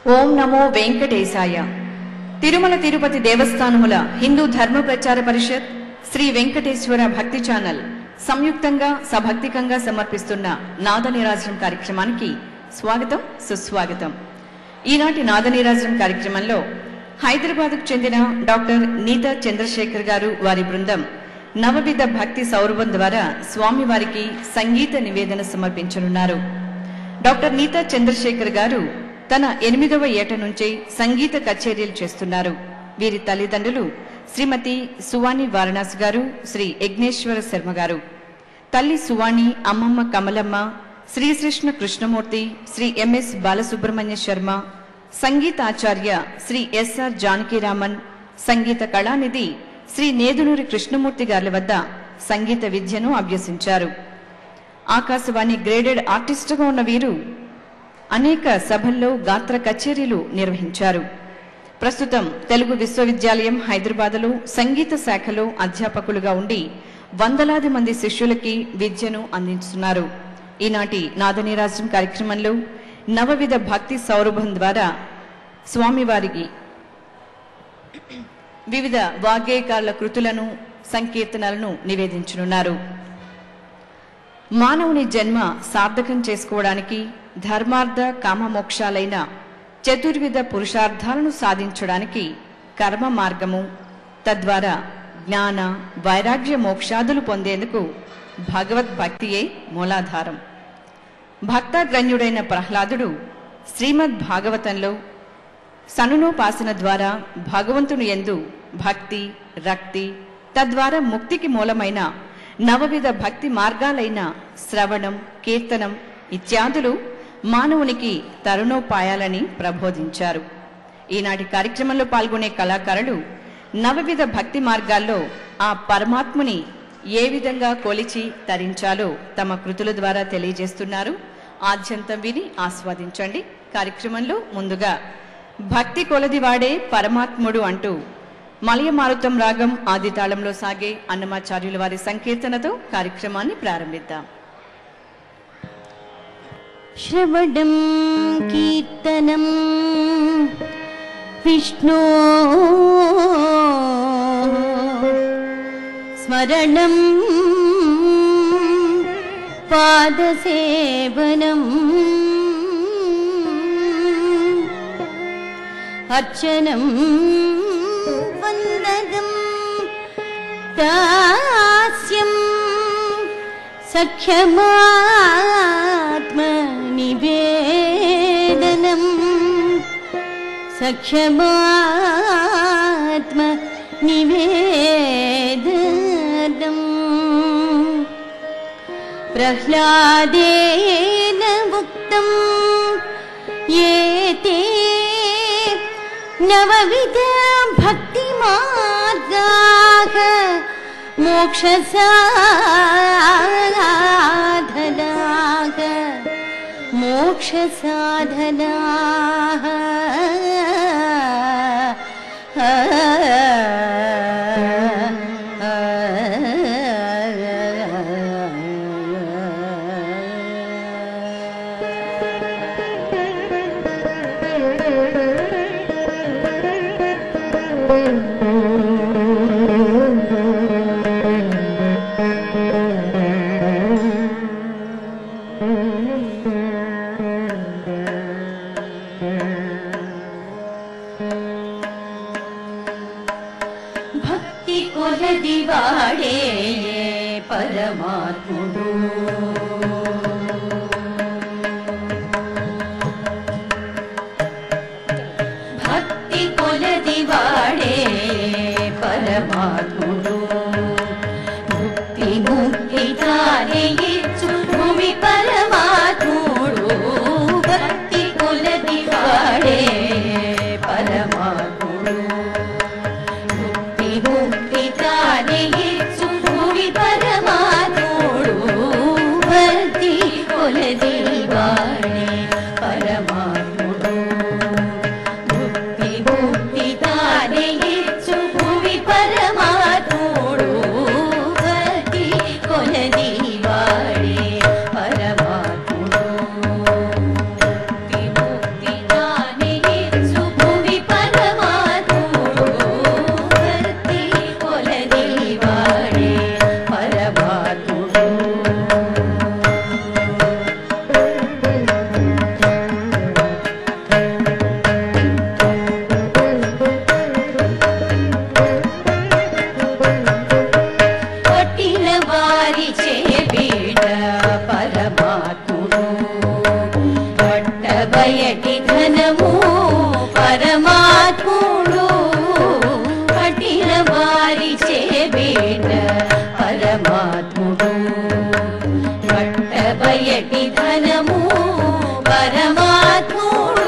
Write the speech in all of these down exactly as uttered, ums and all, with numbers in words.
ఓం నమో వెంకటేశాయ. తిరుమల తిరుపతి దేవస్థానముల హిందూ ధర్మ ప్రచార పరిషత్, శ్రీ వెంకటేశ్వర భక్తి ఛానల్ సంయుక్తంగా సభక్తికంగా సమర్పిస్తున్న నాద నీరాజనం కార్యక్రమానికి స్వాగతం, సుస్వాగతం. ఈనాటి నాద నీరాజనం కార్యక్రమంలో హైదరాబాద్కు చెందిన డాక్టర్ నీతా చంద్రశేఖర్ గారు వారి బృందం నవవిధ భక్తి సౌరభం ద్వారా స్వామివారికి సంగీత నివేదన సమర్పించనున్నారు. డాక్టర్ నీతా చంద్రశేఖర్ గారు తన ఎనిమిదవ ఏట నుంచే సంగీత కచేరీలు చేస్తున్నారు. వీరి తల్లిదండ్రులు శ్రీమతి సువాణి వారణాసి గారు, శ్రీ యజ్ఞేశ్వర శర్మ గారు. తల్లి సువాణి, అమ్మమ్మ కమలమ్మ, శ్రీకృష్ణ కృష్ణమూర్తి, శ్రీ ఎంఎస్ బాలసుబ్రహ్మణ్య శర్మ, సంగీతాచార్య శ్రీ ఎస్ఆర్ జానకీరామన్, సంగీత కళానిధి శ్రీ నేదునూరి కృష్ణమూర్తి గారి వద్ద సంగీత విద్యను అభ్యసించారు. ఆకాశవాణి గ్రేడెడ్ ఆర్టిస్టుగా ఉన్న వీరు అనేక సభల్లో గాత్ర కచేరీలు నిర్వహించారు. ప్రస్తుతం తెలుగు విశ్వవిద్యాలయం హైదరాబాద్లో సంగీత శాఖలో అధ్యాపకులుగా ఉండి వందలాది మంది శిష్యులకి విద్యను అందిస్తున్నారు. ఈనాటి నాదనీరాజం కార్యక్రమంలో నవవిధ భక్తి సౌరభం ద్వారా స్వామివారికి వివిధ వాగ్గేయకారుల కృతులను, సంకీర్తనలను నివేదించనున్నారు. మానవుని జన్మ సార్థకం చేసుకోవడానికి ధర్మార్థ కామమోక్షాలైన చతుర్విధ పురుషార్థాలను సాధించడానికి కర్మ మార్గము, తద్వారా జ్ఞాన వైరాగ్య మోక్షాదులు పొందేందుకు భగవద్భక్తియే మూలాధారం. భక్తాగ్రణ్యుడైన ప్రహ్లాదుడు శ్రీమద్ భాగవతంలో సనునోపాసన ద్వారా భగవంతుని యందు భక్తి, రక్తి, తద్వారా ముక్తికి మూలమైన నవవిధ భక్తి మార్గాలైన శ్రవణం, కీర్తనం ఇత్యాదులు మానవునికి తరుణోపాయాలని ప్రబోధించారు. ఈనాటి కార్యక్రమంలో పాల్గొనే కళాకారులు నవవిధ భక్తి మార్గాల్లో ఆ పరమాత్ముని ఏ విధంగా కొలిచి తరించాలో తమ కృతుల ద్వారా తెలియజేస్తున్నారు. ఆద్యంతం విని ఆస్వాదించండి. కార్యక్రమంలో ముందుగా భక్తి కొలదివాడే పరమాత్ముడు అంటూ మలయమారుతం రాగం ఆదితాళంలో సాగే అన్నమాచార్యుల వారి సంకీర్తనతో కార్యక్రమాన్ని ప్రారంభిద్దాం. శ్రవణం కీర్తనం విష్ణు స్మరణం పాదసేవనం అర్చనం వందనం దాస్యం సఖ్యమాత్మనివేదనం సఖ్యమాత్మనివేదనం ప్రహ్లాదేన ఉక్తం ఏతే నవవిధ భక్తి మార్గాః మోక్ష సాధనాః మోక్ష సాధనాః భక్తి కొలది వాడే పరమాత్ముడు భక్తి కొలది వాడే పరమాత్ముడు ముక్తి ముక్తి తానే ఇచ్చు భూమి పరమాత్ముడు భక్తి కొలది వాడే పరమాత్ముడు ముక్తి ముక్తి తానే ఇచ్చు భూమి పరమాత్ముడు భక్తి కొలది వాడే పరమాత్ముడు ముక్తి ముక్తి తానే ఇచ్చు భూమి పరమాత్ముడు భక్తి కొలది వాడే పరమాత్ముడు ముక్తి ముక్తి తానే ధనము పరమాత్ముడు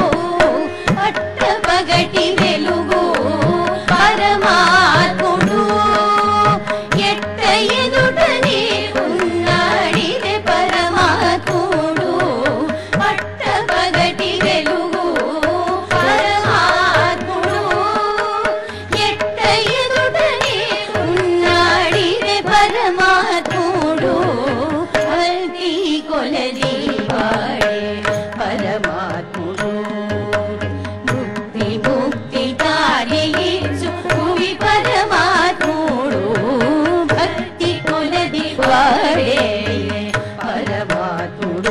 పట్టపగటి వెలుగు పరమాత్ముడు ఎట్ట ఎదుటనే ఉన్నాడిదే పరమాత్ముడు పట్టపగటి వెలుగు పరమాత్ముడు ఎట్ట ఎదుటనే ఉన్నాడిదే పరమాత్ముడు అల్ది కొలది వాడే పరమాత్ముడు ముక్తి ముక్తి తారియిచ్చు భువి పరమాత్ముడు భక్తి కొలది వాడే పరమాత్ముడు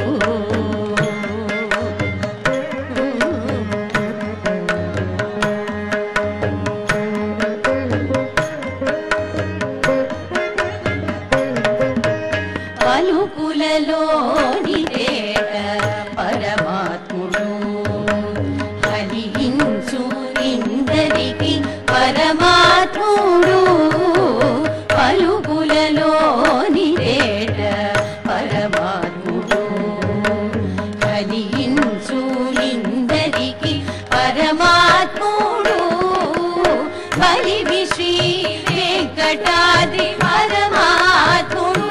పలుకులలోని తేట పరమాత్ముడు హరించు ఇందరికి పరమాత్ముడు పలుకులలోని తేట పరమాత్ముడు హరించు ఇందరికి పరమాత్ముడు బలివి శ్రీ వెంకటాద్రి పరమాత్ముడు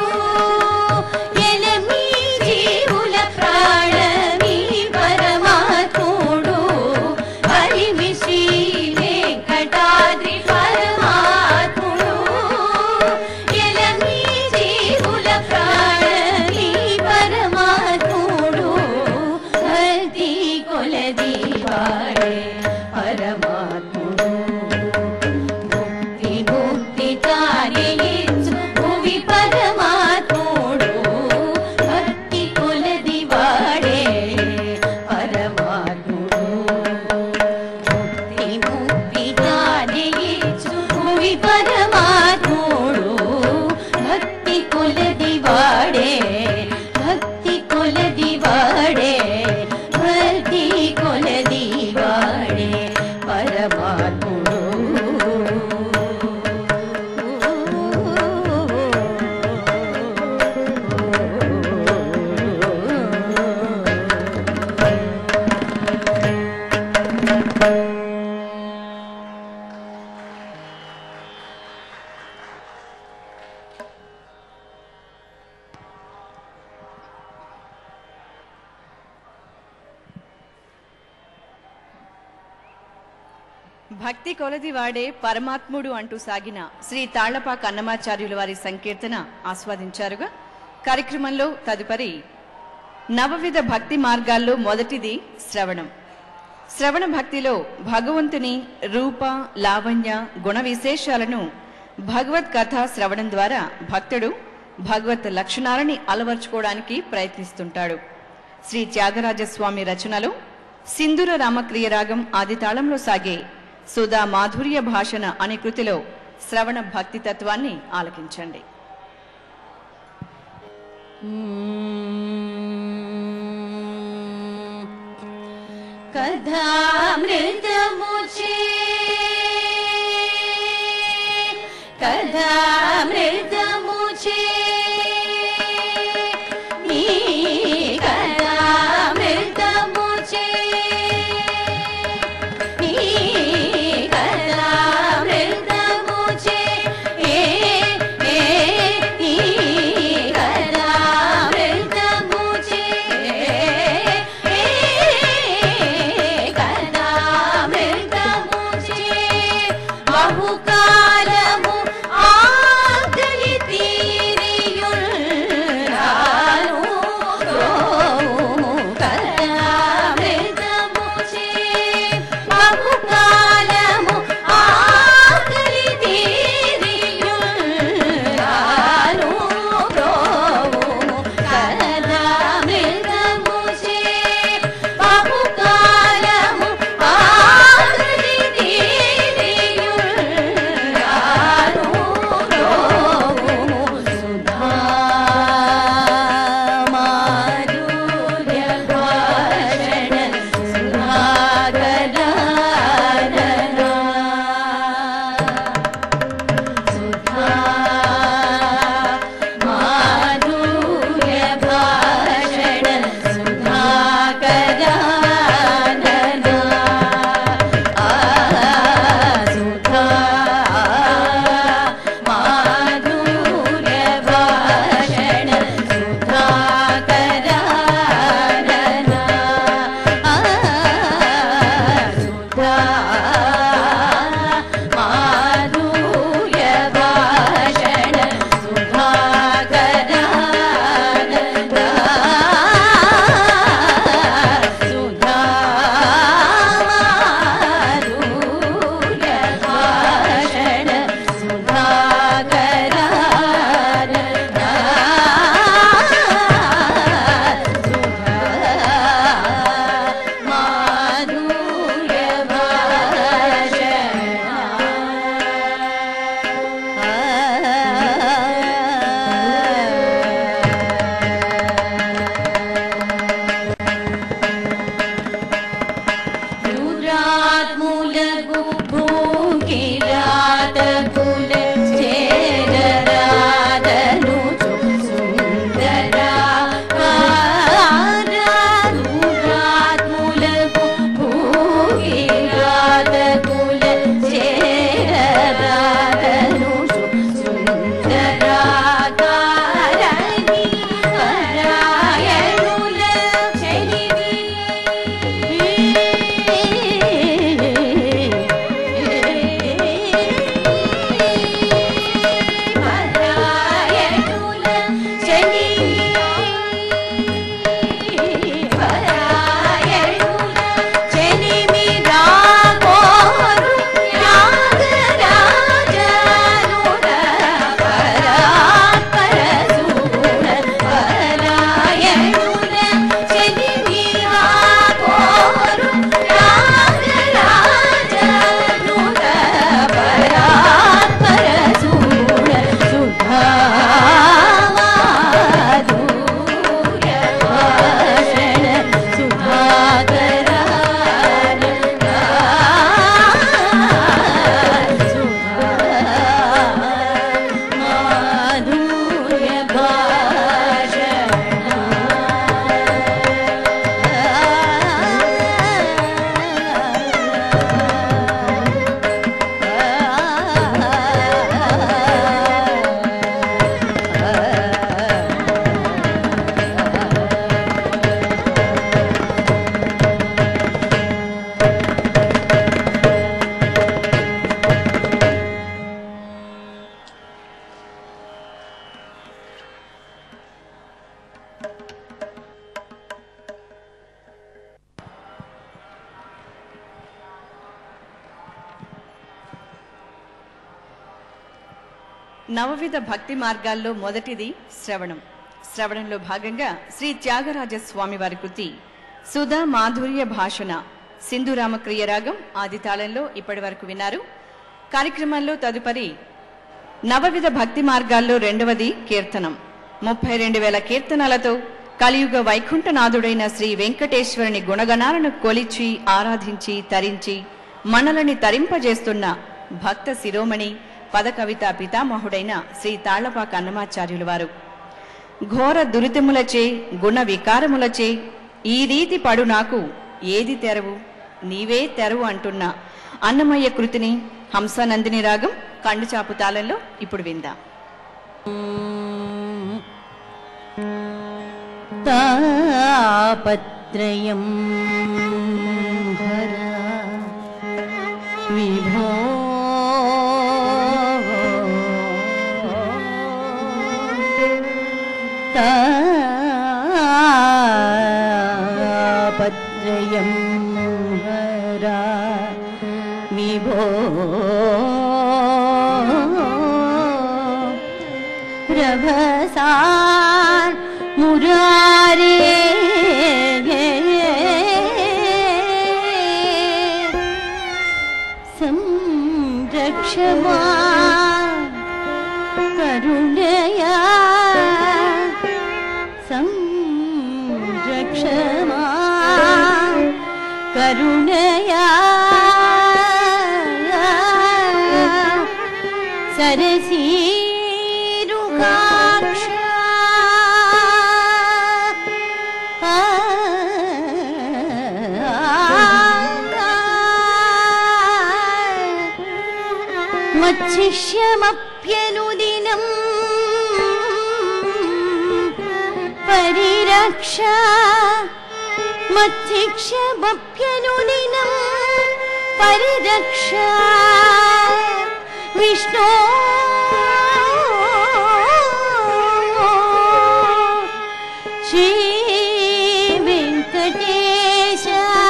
ఎలమి జీవుల ప్రాణమి పరమాత్ముడు బలివి శ్రీ వెంకటాద్రి పరమాత్ముడు ఎలమి జీవుల ప్రాణమి పరమాత్ముడు భక్తి కొలది వాడే పరమాత్ముడు ముక్తి ముక్తి తారియిచ్చు భువి పరమాత్ముడు భక్తి కొలది వాడే పరమాత్ముడు ముక్తి ముక్తి తారియిచ్చు భువి పరమాత్ముడు భక్తి కొలది వాడే భక్తి కొలది వాడే భక్తి కొలది వాడే పరమాత్ముడు భక్తి కొలది వాడే పరమాత్ముడు అంటూ సాగిన శ్రీ తాళ్లపాక అన్నమాచార్యుల వారి సంకీర్తన ఆస్వాదించారుగా. కార్యక్రమంలో తదుపరి నవవిధ భక్తి మార్గాల్లో మొదటిది శ్రవణం. శ్రవణ భక్తిలో భగవంతుని రూప లావణ్య గుణ విశేషాలను భగవత్ కథా శ్రవణం ద్వారా భక్తుడు భగవత్ లక్షణాలని అలవర్చుకోవడానికి ప్రయత్నిస్తుంటాడు. శ్రీ త్యాగరాజస్వామి రచనలో సింధూర రామక్రియ రాగం ఆది తాళంలో సాగే సుధా మాధుర్య భాషణ అనే కృతిలో శ్రవణ భక్తి తత్వాన్ని ఆలకించండి. కథామృతముచే కథామృతముచే నీ కథామృతముచే నీ కథామృతముచే ఏ ఏ నీ కథామృతముచే ఏ కథామృతముచే బహుకాలము ఆకలి తీరియున్నాను నవవిధ భక్తి మార్గాల్లో మొదటిది శ్రవణం. శ్రవణంలో భాగంగా శ్రీ త్యాగరాజ స్వామి వారి కృతి సుధా మాధుర్య భాషణ సింధురామక్రియ రాగం ఆది తాళంలో ఇప్పటి వరకు విన్నారు. కార్యక్రమంలో తదుపరి నవవిధ భక్తి మార్గాల్లో రెండవది కీర్తనం. ముప్పై రెండు వేల కీర్తనలతో కలియుగ వైకుంఠనాథుడైన శ్రీ వెంకటేశ్వరుని గుణగణాలను కొలిచి ఆరాధించి తరించి మనలని తరింపజేస్తున్న భక్త శిరోమణి పదకవిత పితామహుడైన శ్రీ తాళ్లపాక అన్నమాచార్యులు వారు ఘోర దురితములచే గుణ వికారములచే ఈ రీతి పడు నాకు ఏది తెరవు నీవే తెరవు అంటున్న అన్నమయ్య కృతిని హంసనందిని రాగం కండుచాపు తాళంలో ఇప్పుడు విందాం. తాపత్రయం హర విభో తాపత్రయం హర విభో ప్రభసాన్ మురారే సంరక్షమా కరుణయా సంరక్షమా కరుణయా సరసీరుకాక్ష మచ్చిష్యమప్యనుదినం పరిరక్ష మచ్చిష్యమప్యనుదినం పరిరక్ష విష్ణో శ్రీ వెంకటేశ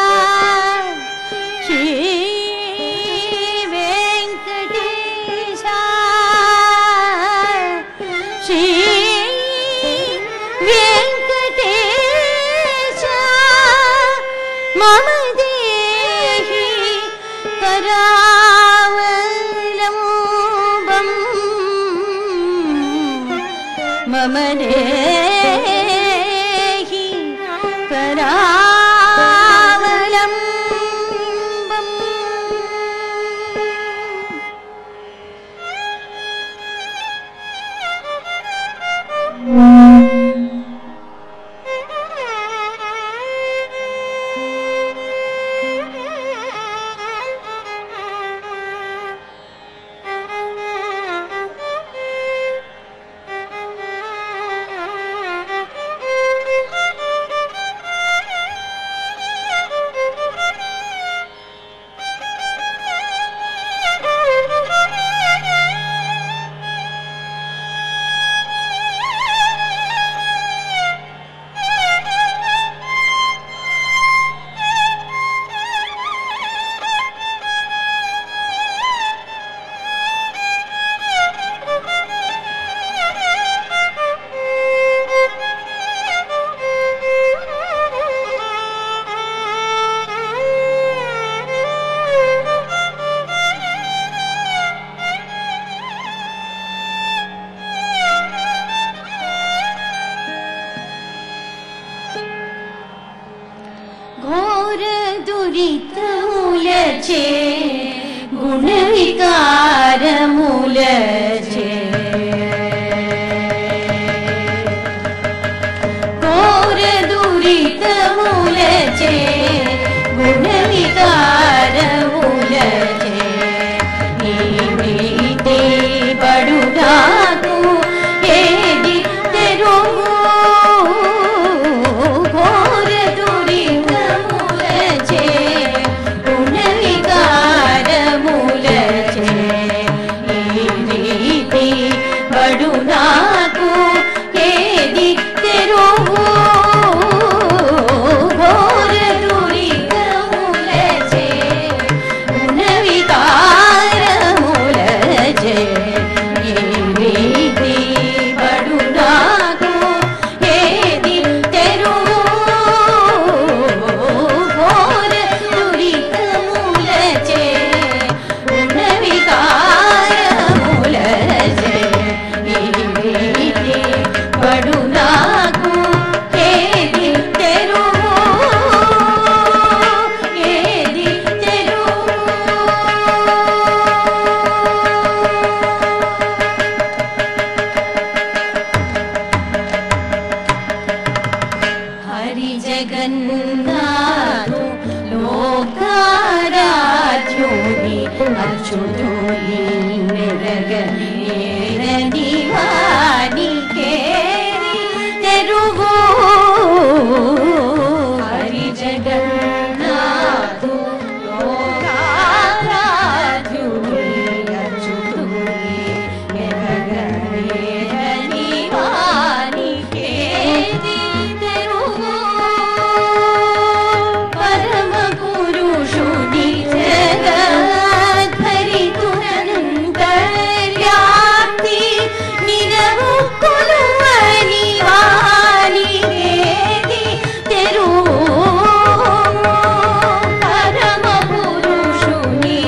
శ్రీ వెంకటేశ శ్రీ వెంకటేశ మమ దేహి కరావలంబం మమ దేహి కరావలంబం. ఘోర దురితములచే గుణ వికారములచే ఘోర దురితములచే గుణ వికారములచే ఈ ప్రీతి పడు నాకు ఏది తెరువు ఘోర దురితములచే గుణ వికారములచే ఈ ప్రీతి పడు నాకు ఏది తెరువు ఘోర దురి హరి జగన్నాథు లోకారాధ్యుని అచ్యుతుని మెరగనేరని వానికే తెరువు హరి జగన్నాథు లోకారాధ్యుని అచ్యుతుని మెరగనేరని వానికే తెరువు పరమ పురుషుని జగద్ధరితునంతర్యాప్తి నిరవు కొలువని వానికేది తెరువు పరమ పురుషుని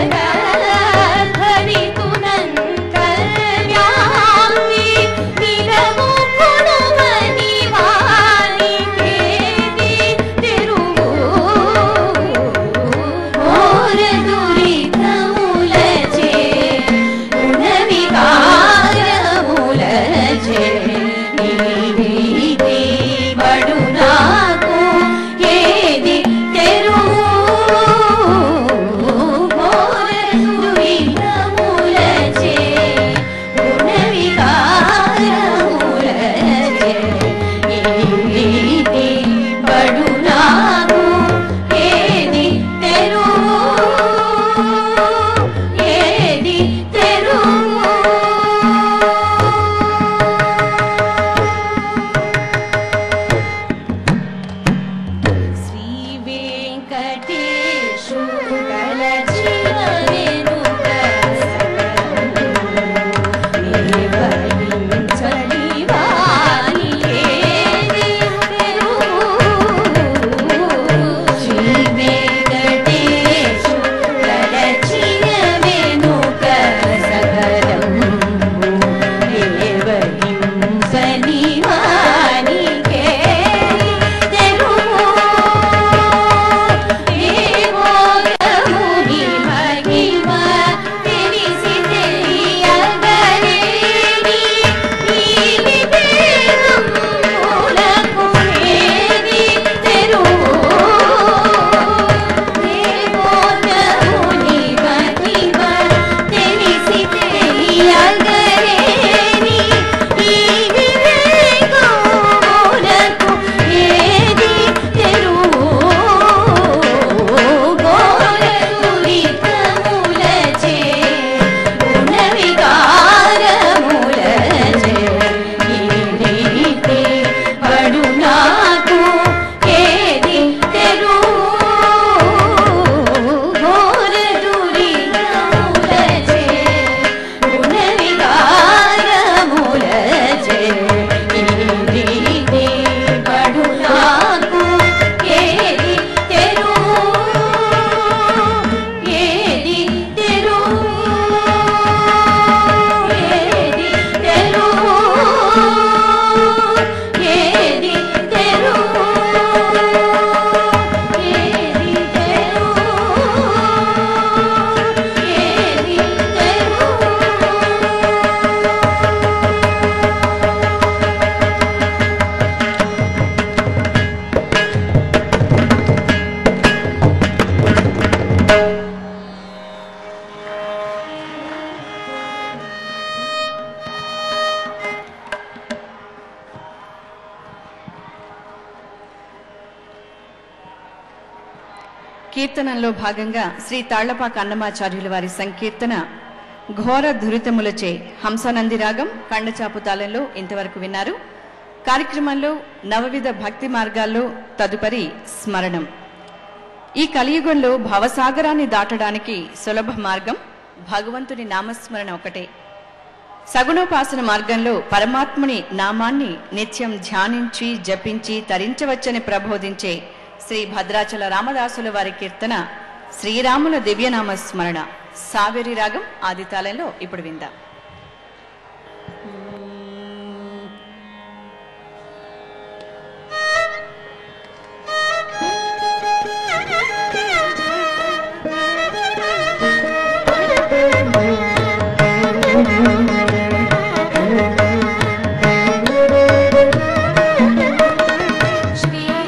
జగద్ధరితునంతర్యాప్తి నిరవు కొలువని వానికేది తెరువు ఘోర దురితములచే గుణవికారములచే నీది బడు నాకు ఏది తెరువు ఘోర దురితములచే గుణవికారములచే నీది బడు నాకు ఏది తెరువు ఏది తెరువు శ్రీ వెంకటేశు కలచిన వెనుక నిర్వహించని వానికేది తెరువు శ్రీ వెంకటేశు కలచిన వెనుక సకలము నిర్వహించని వానికేది తెరువు దేవోగముని మహిమ తెలిసి తెలియగలేని నీలి దేహములకు ఏది తెరువు దేవోగముని మహిమ తెలిసి తెలియగలేని నీలి దేహములకు ఏది తెరువు ఘోర దురితములచే గుణవికారములచే నీది బడు నాకు ఏది తెరువు ఘోర దురితములచే గుణవికారములచే నీది బడు నాకు ఏది తెరువు ఏది తెరువు ఏది తెరువు ఏది తెరువు ఏది కీర్తనలో భాగంగా శ్రీ తాళ్లపాక అన్నమాచార్యుల వారి సంకీర్తన ఘోర ధురితములచే హంసనంది రాగం కండచాపు తాళంలో ఇంతవరకు విన్నారు. కార్యక్రమంలో నవవిధ భక్తి మార్గాల్లో తదుపరి స్మరణం. ఈ కలియుగంలో భవసాగరాన్ని దాటడానికి సులభ మార్గం భగవంతుని నామస్మరణ ఒకటే. సగుణోపాసన మార్గంలో పరమాత్ముని నామాన్ని నిత్యం ధ్యానించి జపించి తరించవచ్చని ప్రబోధించే శ్రీ భద్రాచల రామదాసుల వారి కీర్తన శ్రీరాముల దివ్యనామ స్మరణ సావేరి రాగం ఆదితాళంలో ఇప్పుడు విందాం. శ్రీ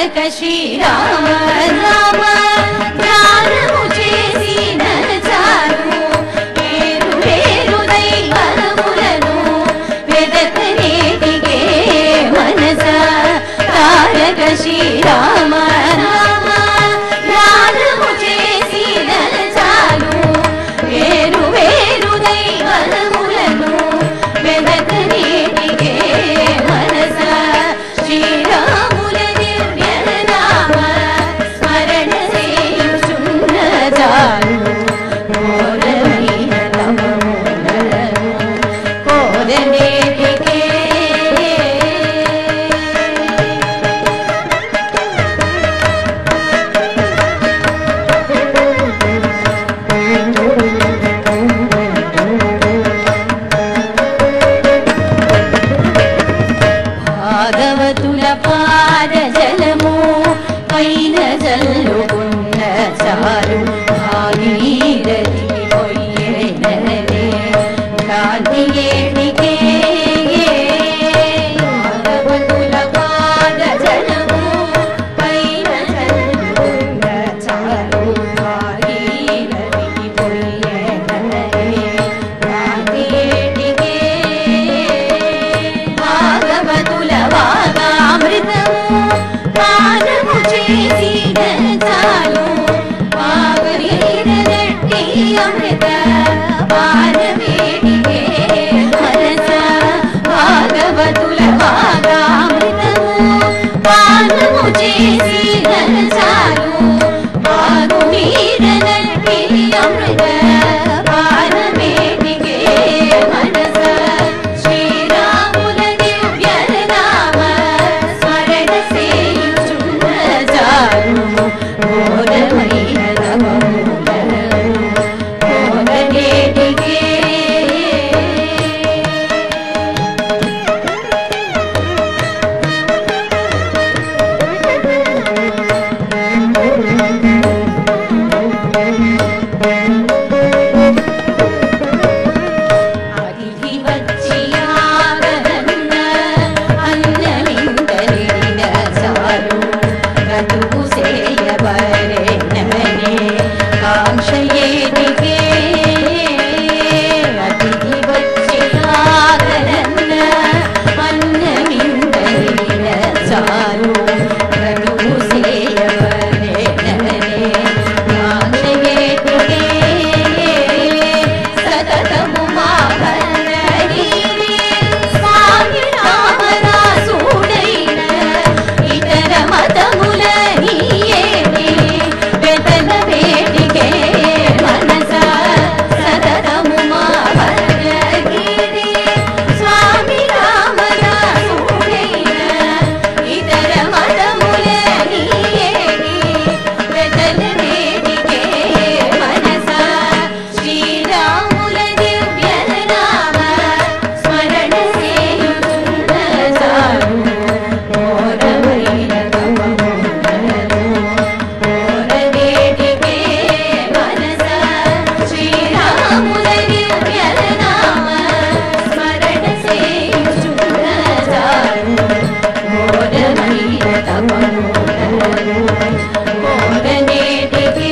తారక శ్రీరామ రామ ధ్యానము చేసిన చాలు వేరు వేరు దైవములను వెదకనేటికే మనస తారక శ్రీరామ రామ ధ్యానము చేసిన చాలు వేరు వేరు దైవములను వెదకనేటికే మనస శ్రీరాముల దివ్య నామ స్మరణ చేయుచున్న చాలు కోరమైన తమములను కోరనేటికే భాగవతుల పాద జలము పైన జల్లుకున్న చాలు భాగీరథి పొయ్యేననే భ్రాంతి ఏటికే భాగవతుల పాద జలము పైన జల్లుకున్న చాలు భాగీరథి పొయ్యేననే భ్రాంతి ఏటికే భాగవతుల వాగామృతము పానము చేసిన చాలు భాగవతులట్టి అమృత పానవేటికే మనస భాగవతుల వాగామృతము పానము చేసిన చాలు భాగవతులట్టి అమృత పానవేటికే మనస శ్రీరాముల దివ్య నామ స్మరణ చేయుచున్న చాలు ఘోరమైన తమములను కోరనేటికే అతిథి వచ్చి ఆగరన్న అన్నమిందలిన చాలు బ్రతుకు చేయబరేననే కాంక్షయేటికే అతిథి వచ్చి ఆగరన్న అన్నమిందలిన చాలు బ్రతుకు చేయబరేననే కాంక్షయేటికే సతతము మావన్నగిరి స్వామి రామదాసుడైన ఇతర మతముల నీయేటి వెతల వేటికే మనస సతతము మావన్నగిరి స్వామి రామదాసుడైన ఇతర మతముల నీయేటి వెతల వేటికే మనస శ్రీరాముల దివ్య నామ స్మరణ చేయుచున్న చాలు ఘోరమైన తమములను కోరనేటికే మనస శ్రీరాముల దివ్య నామ స్మరణ చేయుచున్న చాలు ఘోరమైన తమములను కోరనేటికే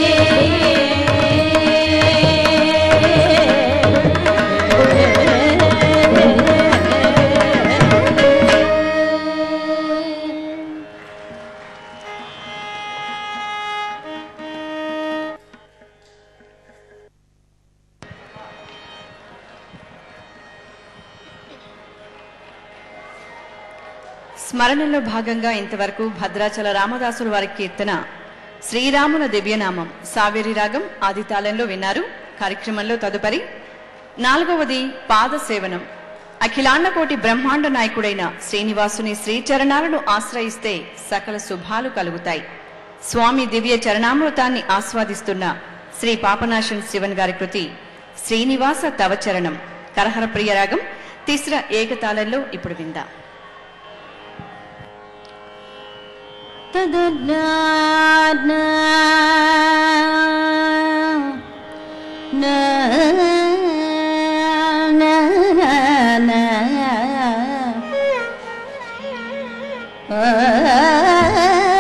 స్మరణలో భాగంగా ఇంతవరకు భద్రాచల రామదాసుల వారి కీర్తన శ్రీరాముల దివ్యనామం సావేరి రాగం ఆదితాళంలో విన్నారు. కార్యక్రమంలో తదుపరి నాలుగవది పాద సేవనం. అఖిలాండకోటి బ్రహ్మాండ నాయకుడైన శ్రీనివాసుని శ్రీచరణాలను ఆశ్రయిస్తే సకల శుభాలు కలుగుతాయి. స్వామి దివ్య చరణామృతాన్ని ఆస్వాదిస్తున్న శ్రీ పాపనాశన్ శివన్ గారి కృతి శ్రీనివాస తవచరణం కరహర ప్రియ రాగం తిస్ర ఏకతాళంలో ఇప్పుడు విందాం. ఆ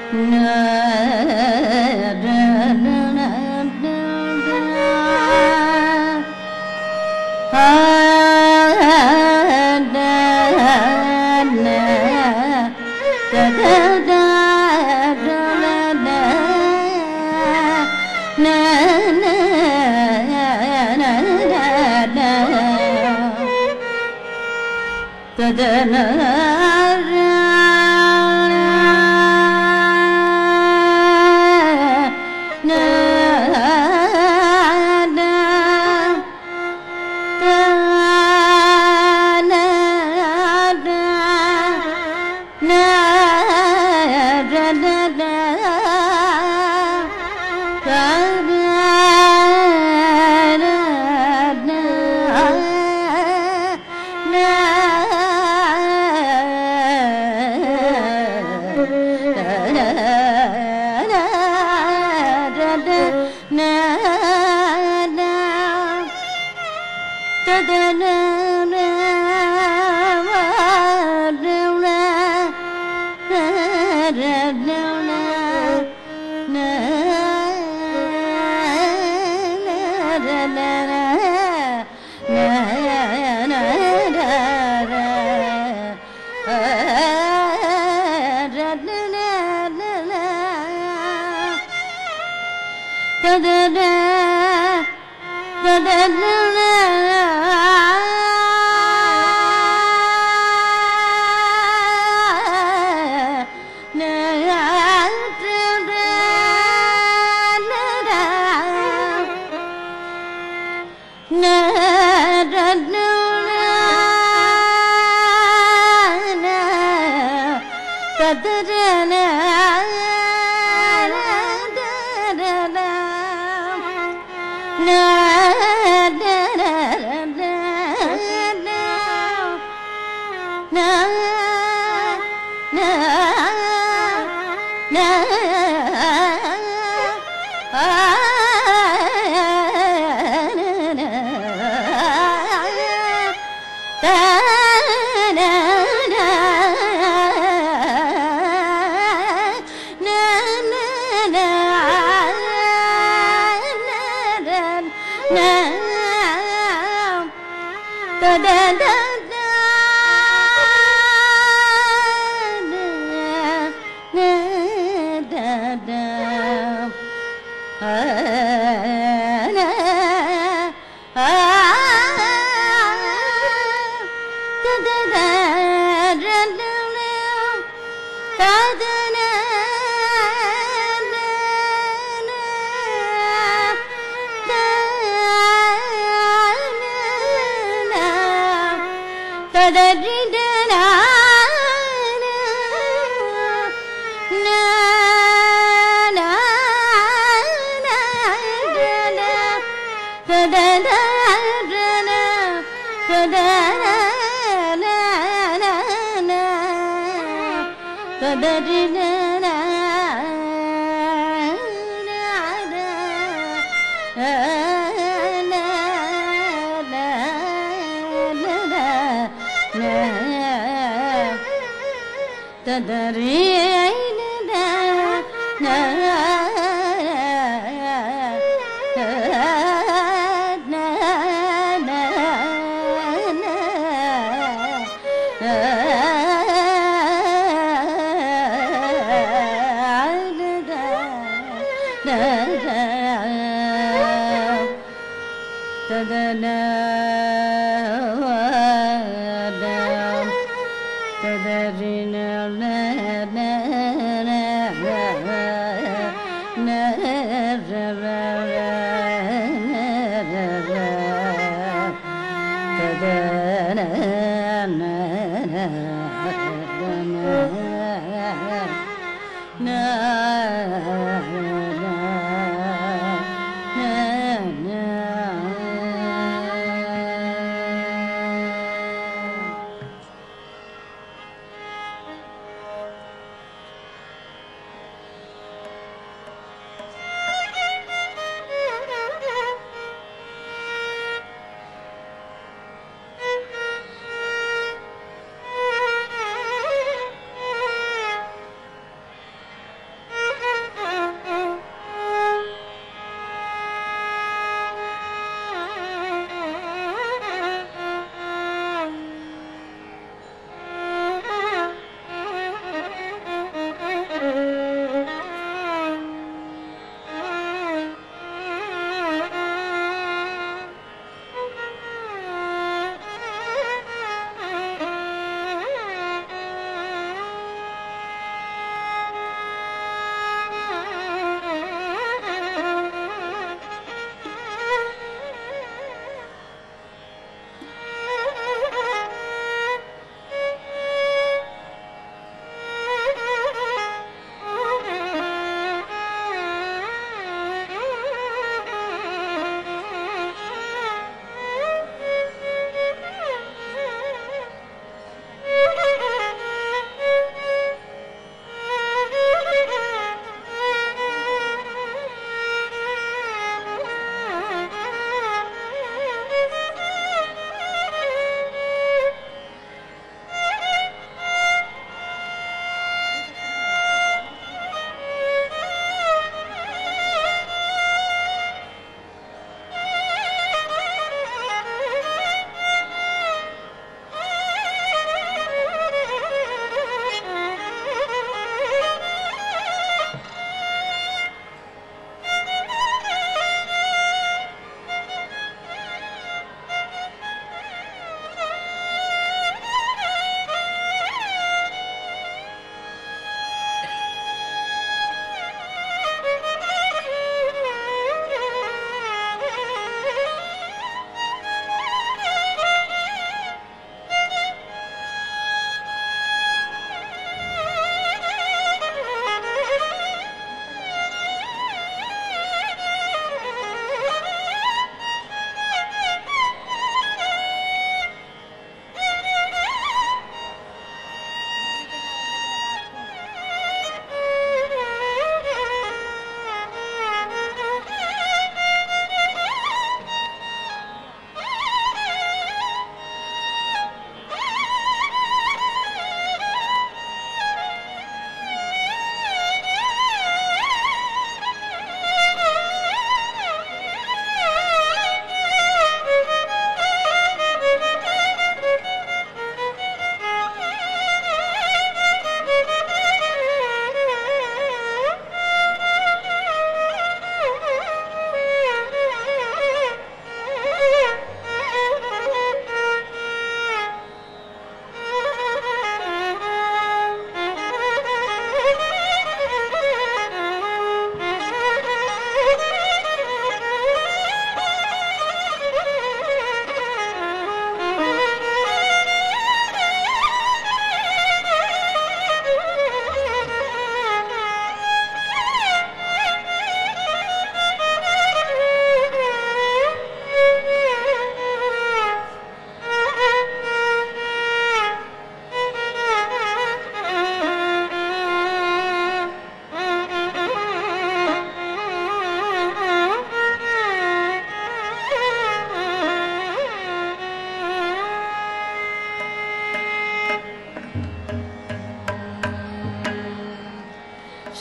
Thank you.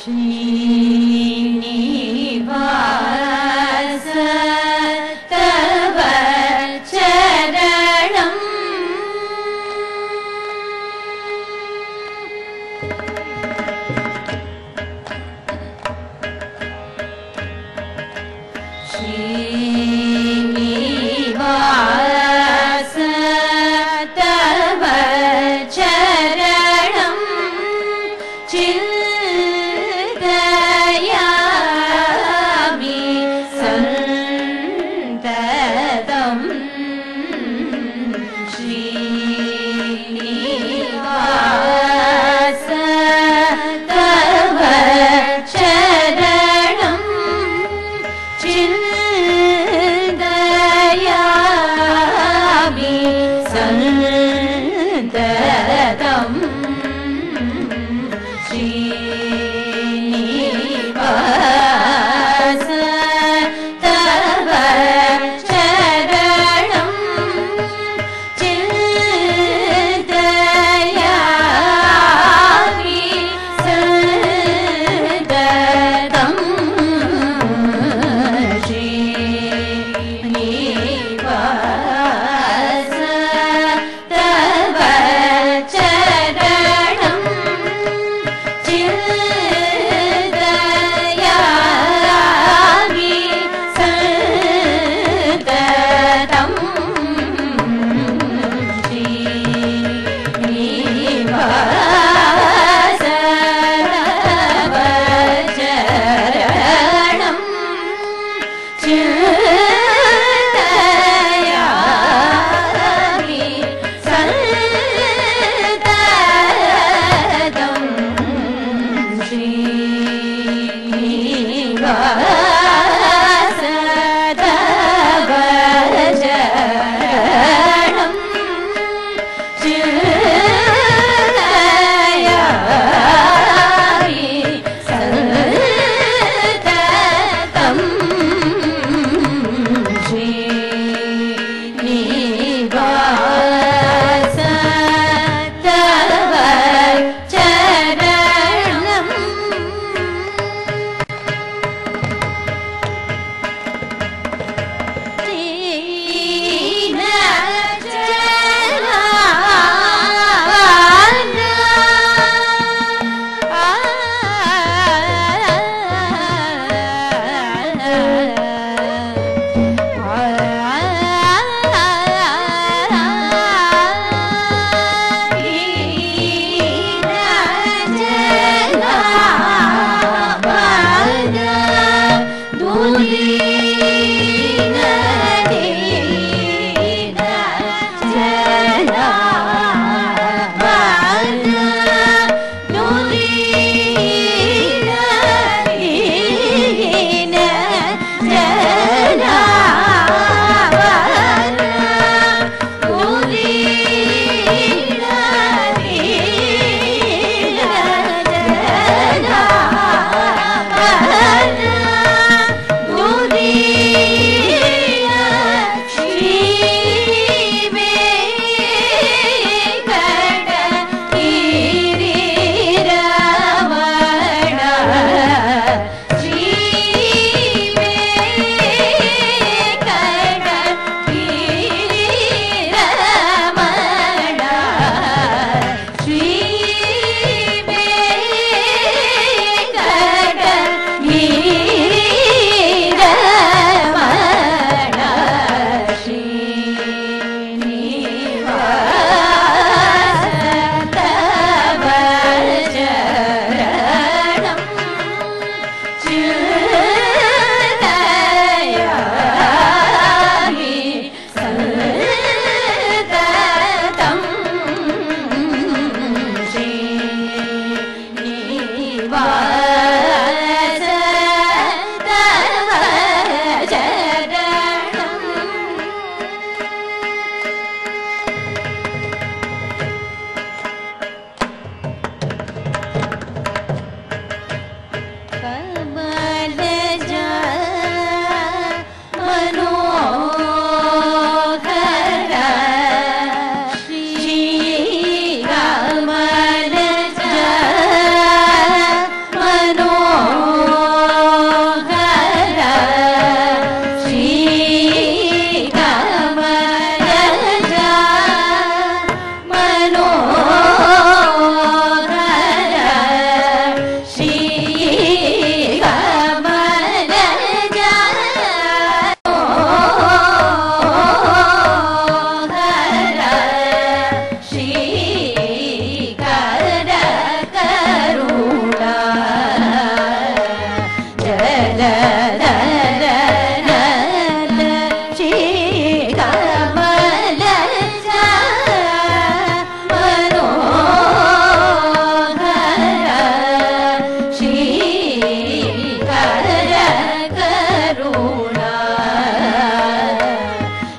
श्रीनिवास तव चरणं श्रीनिवास तव चरणं चिन्तयामि सन्ततं श्रीनिवास तव चरणं चिन्तयामि सन्ततं श्रीनिवास तव चरणं चिन्तयामि सन्ततं श्रीनिवास तव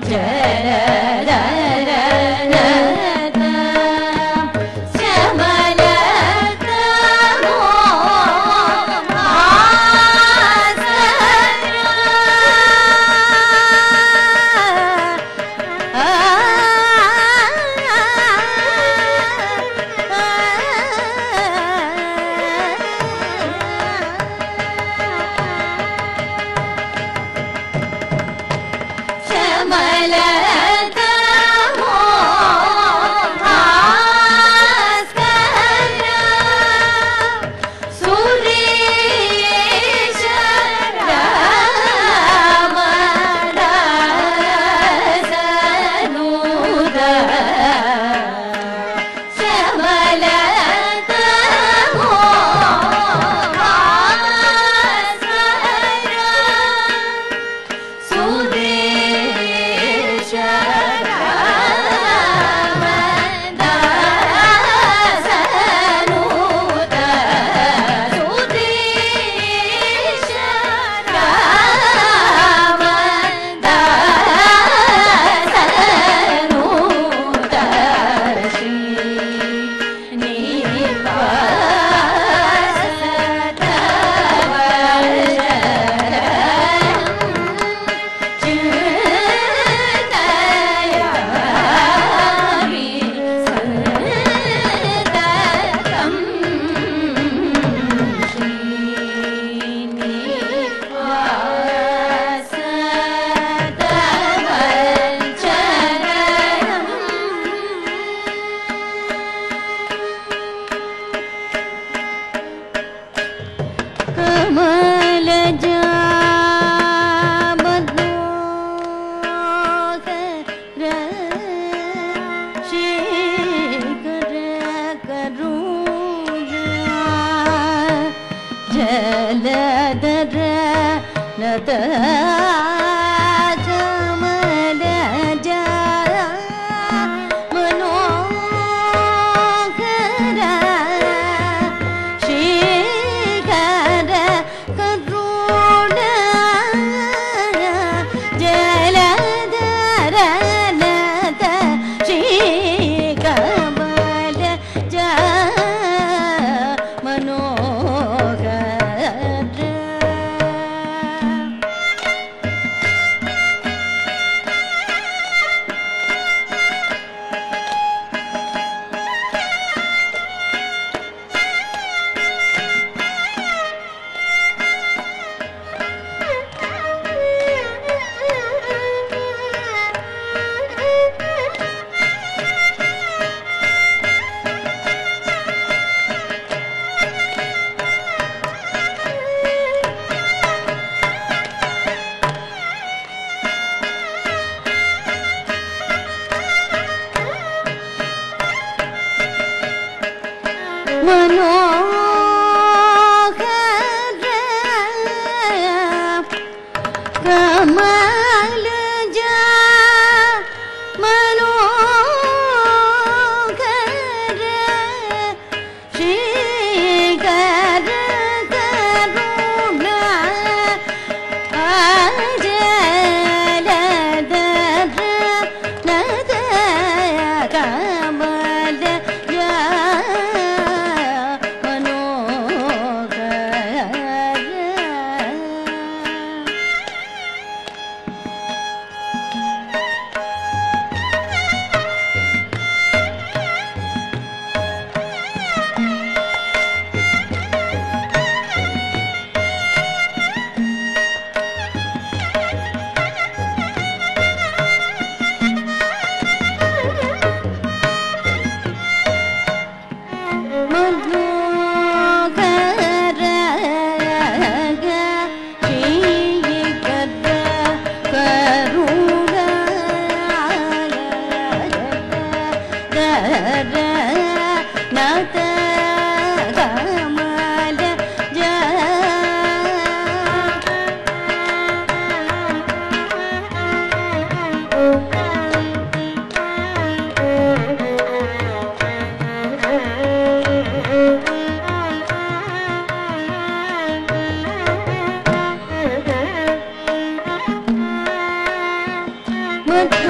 But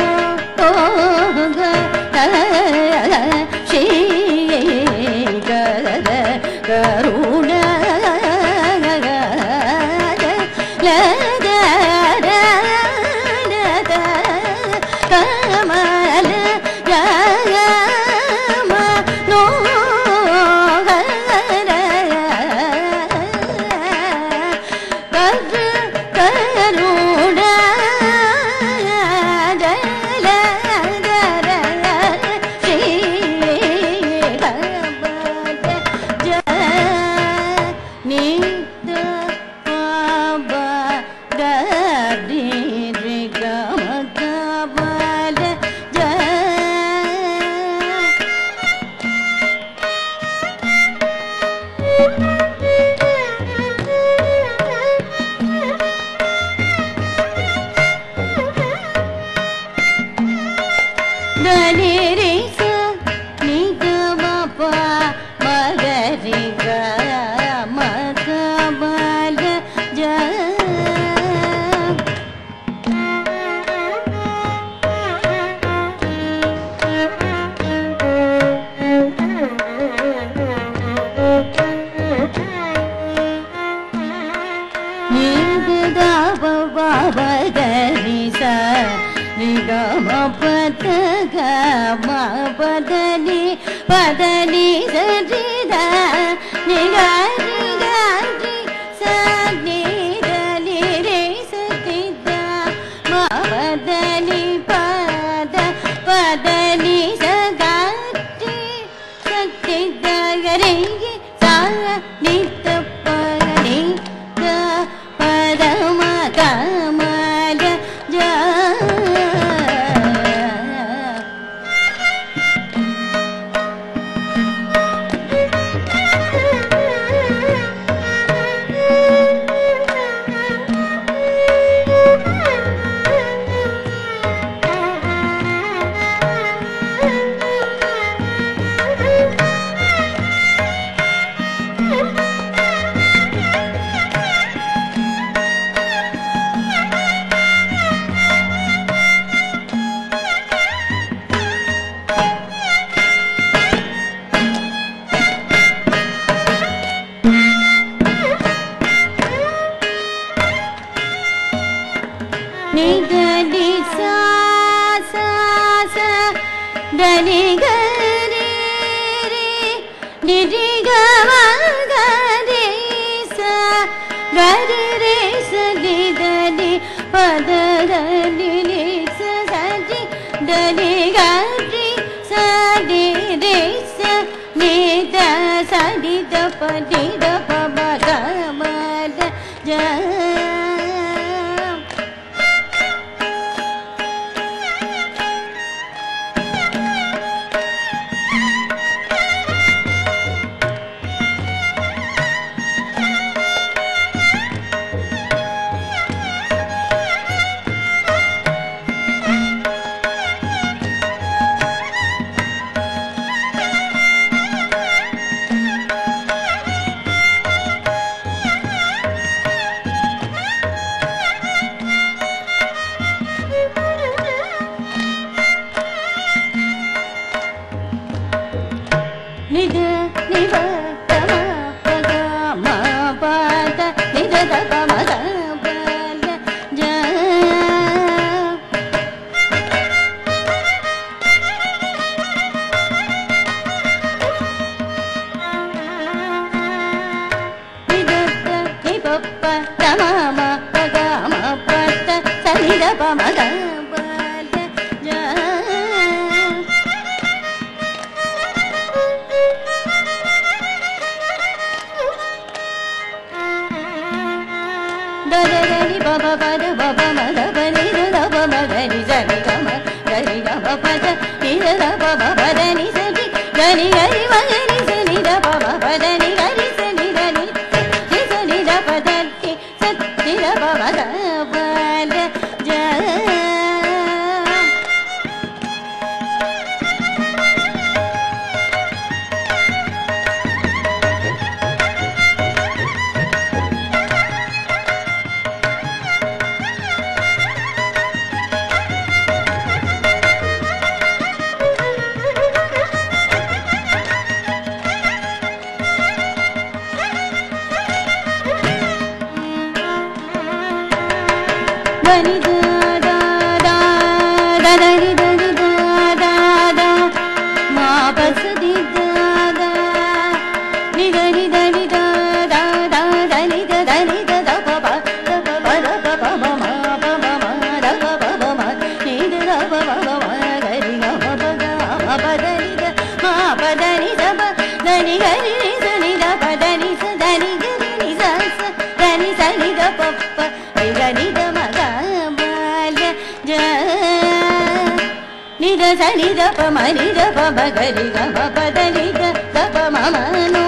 ನಿದ ಸನಿ ದ ಪ ಮನಿ ದ ಪ ಮ ಗರಿ ಗ ಮ ಪ ದ ನಿ ದ ದ ಪ ಮ ಮ ನೋ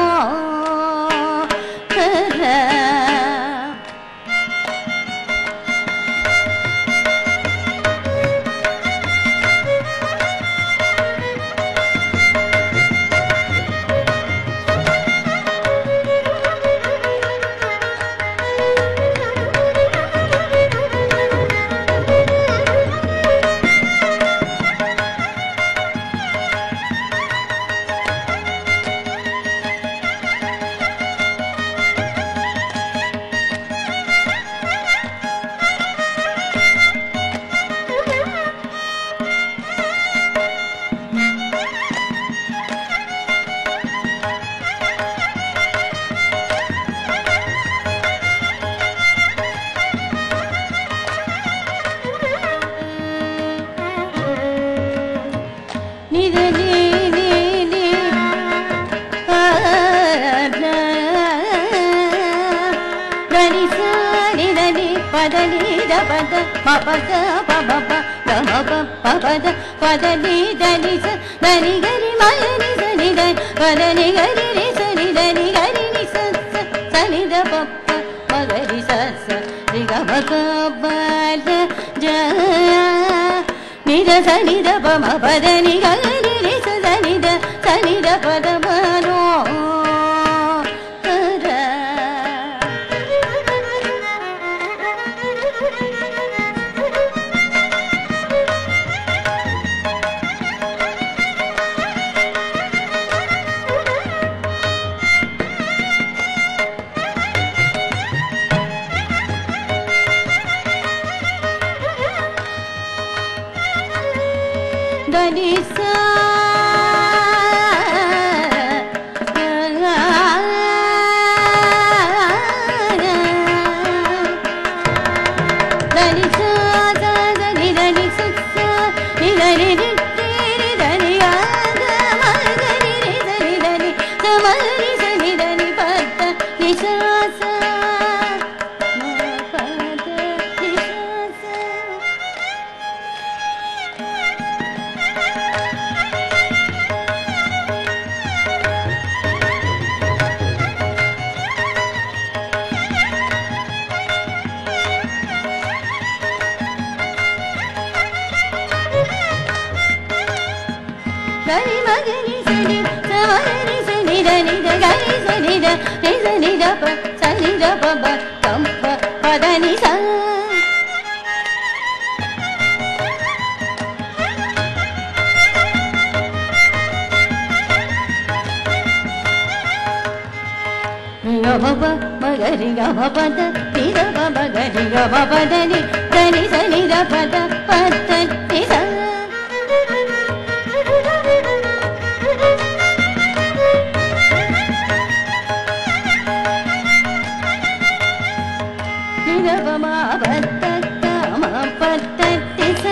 పదని దని స దని గరి మని సని దని పదని గరి రి సని దని గరి ని స సని ద పప్ప మగరి స స రి గ మ గ బల జ ని ద సని ద ప మ పదని గరి రి స సని ద సని ద పద మ నో మగరి గ మ పద ని ద ప మగరి గ మ పద ని దని సని ద పద పద ని స ని ద ప మ పద త మ పద ని స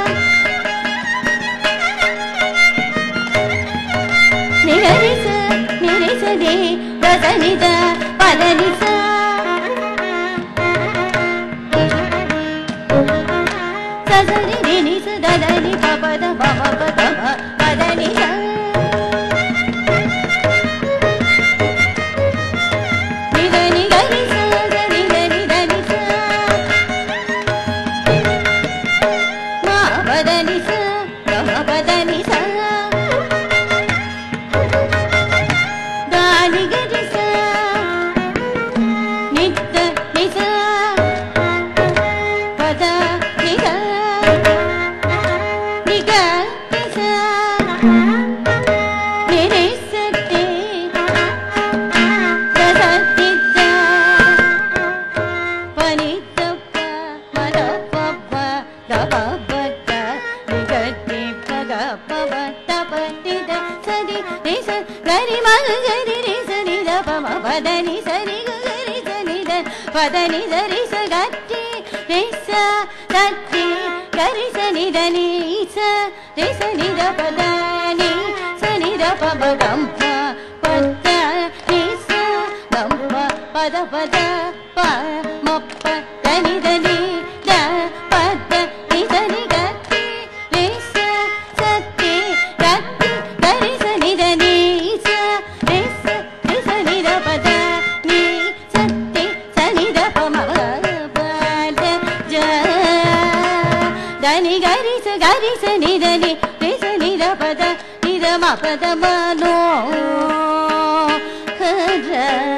ని గరి స ని రి స ని ద సని ద పదని స ససరి ని స దదని ప పద ప మ ప ద మ పదని స ని దని గరి స దని దని దని స మ పదని స గ మ పదని స దాని గరి స పదని సరి గరి సని ద పదని సరి స గట్టి రి స గట్టి గరి సని దని స రి సని ద పదని సని ద ప మ గం ప పద ని స గం ప పద పద ప మ ప దని దని ద పద ని సని గట్టి రి స స నిద ని రి స ని ద పద ని ద మ పద మనో హర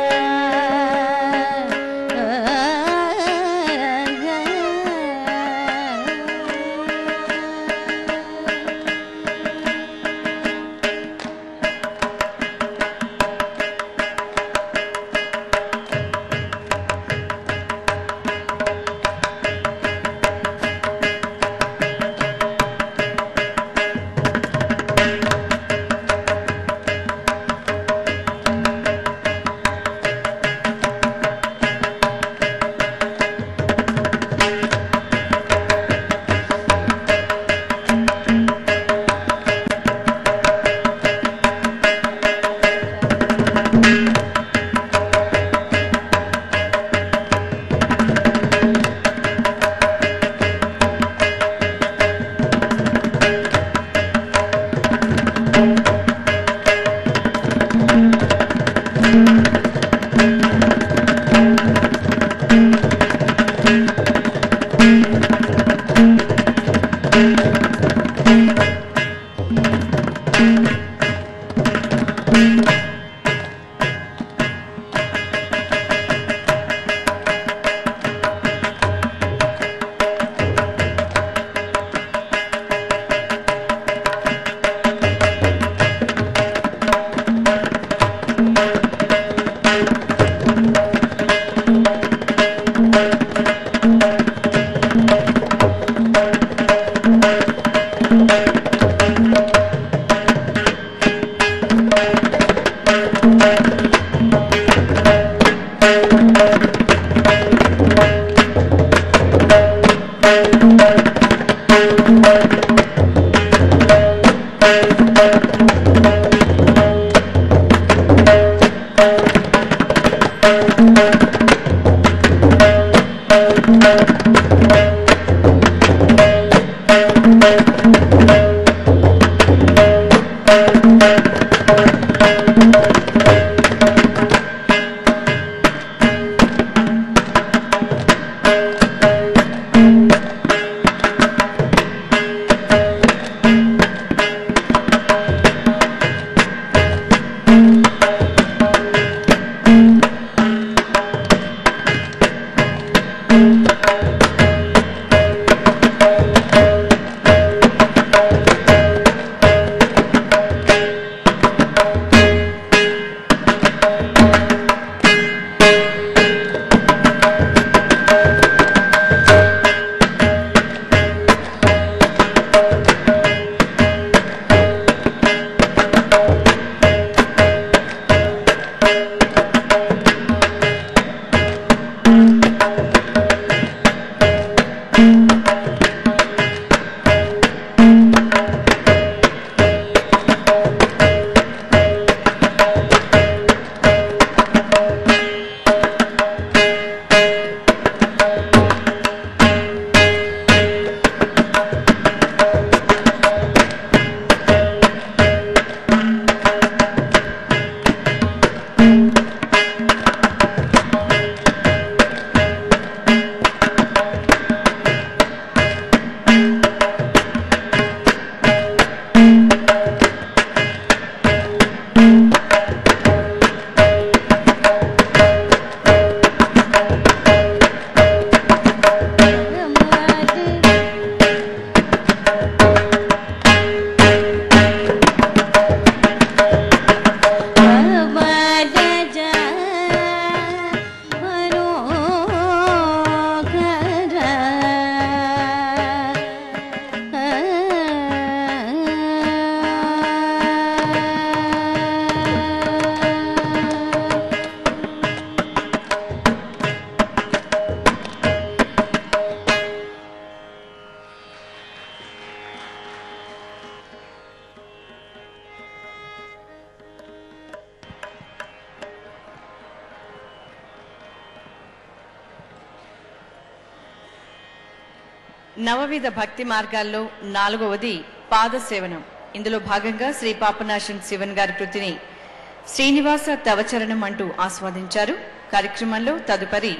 నవవిధ భక్తి మార్గాల్లో నాలుగవది పాదసేవనం. ఇందులో భాగంగా శ్రీ పాపనాశన్ శివన్ గారి కృతిని శ్రీనివాస తవచరణం అంటూ ఆస్వాదించారు. కార్యక్రమంలో తదుపరి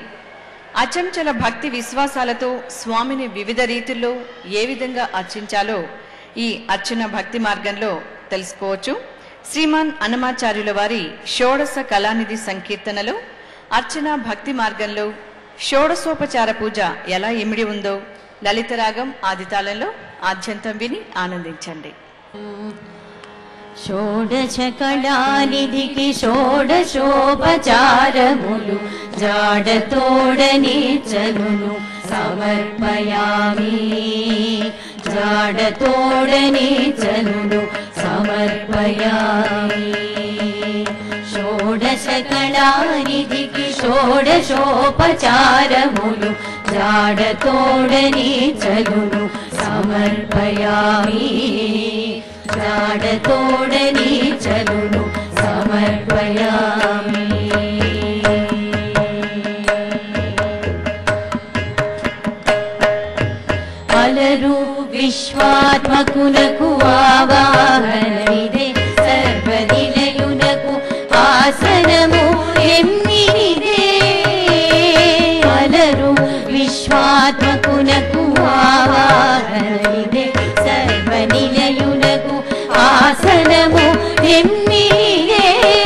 అచంచల భక్తి విశ్వాసాలతో స్వామిని వివిధ రీతుల్లో ఏ విధంగా అర్చించాలో ఈ అర్చన భక్తి మార్గంలో తెలుసుకోవచ్చు. శ్రీమాన్ అన్నమాచార్యుల వారి షోడశ కళానిధి సంకీర్తనలో అర్చన భక్తి మార్గంలో షోడశోపచార పూజ ఎలా ఇమిడి ఉందో లలితరాగం ఆదితాళంలో ఆద్యంతం విని ఆనందించండి. షోడశ కళానిధికి షోడశోపచారములు జాడతోడని చలును సమర్పయామి, జాడతోడని చలును సమర్పయామి. షోడశ కళానిధికి షోడశోపచారములు జాడతోడని చలును సమర్పయామి, జాడతోడని చలును సమర్పయామి. అలరు విశ్వాత్మకునకు ఆవాహనమిదే, సర్వనిలయునకు ఆసనము ఎమ్మిదే. అలరు విశ్వాత్మకునకు ఆవాహనమిదే, సర్వనిలయునకు ఆసనము ఎమ్మిదే.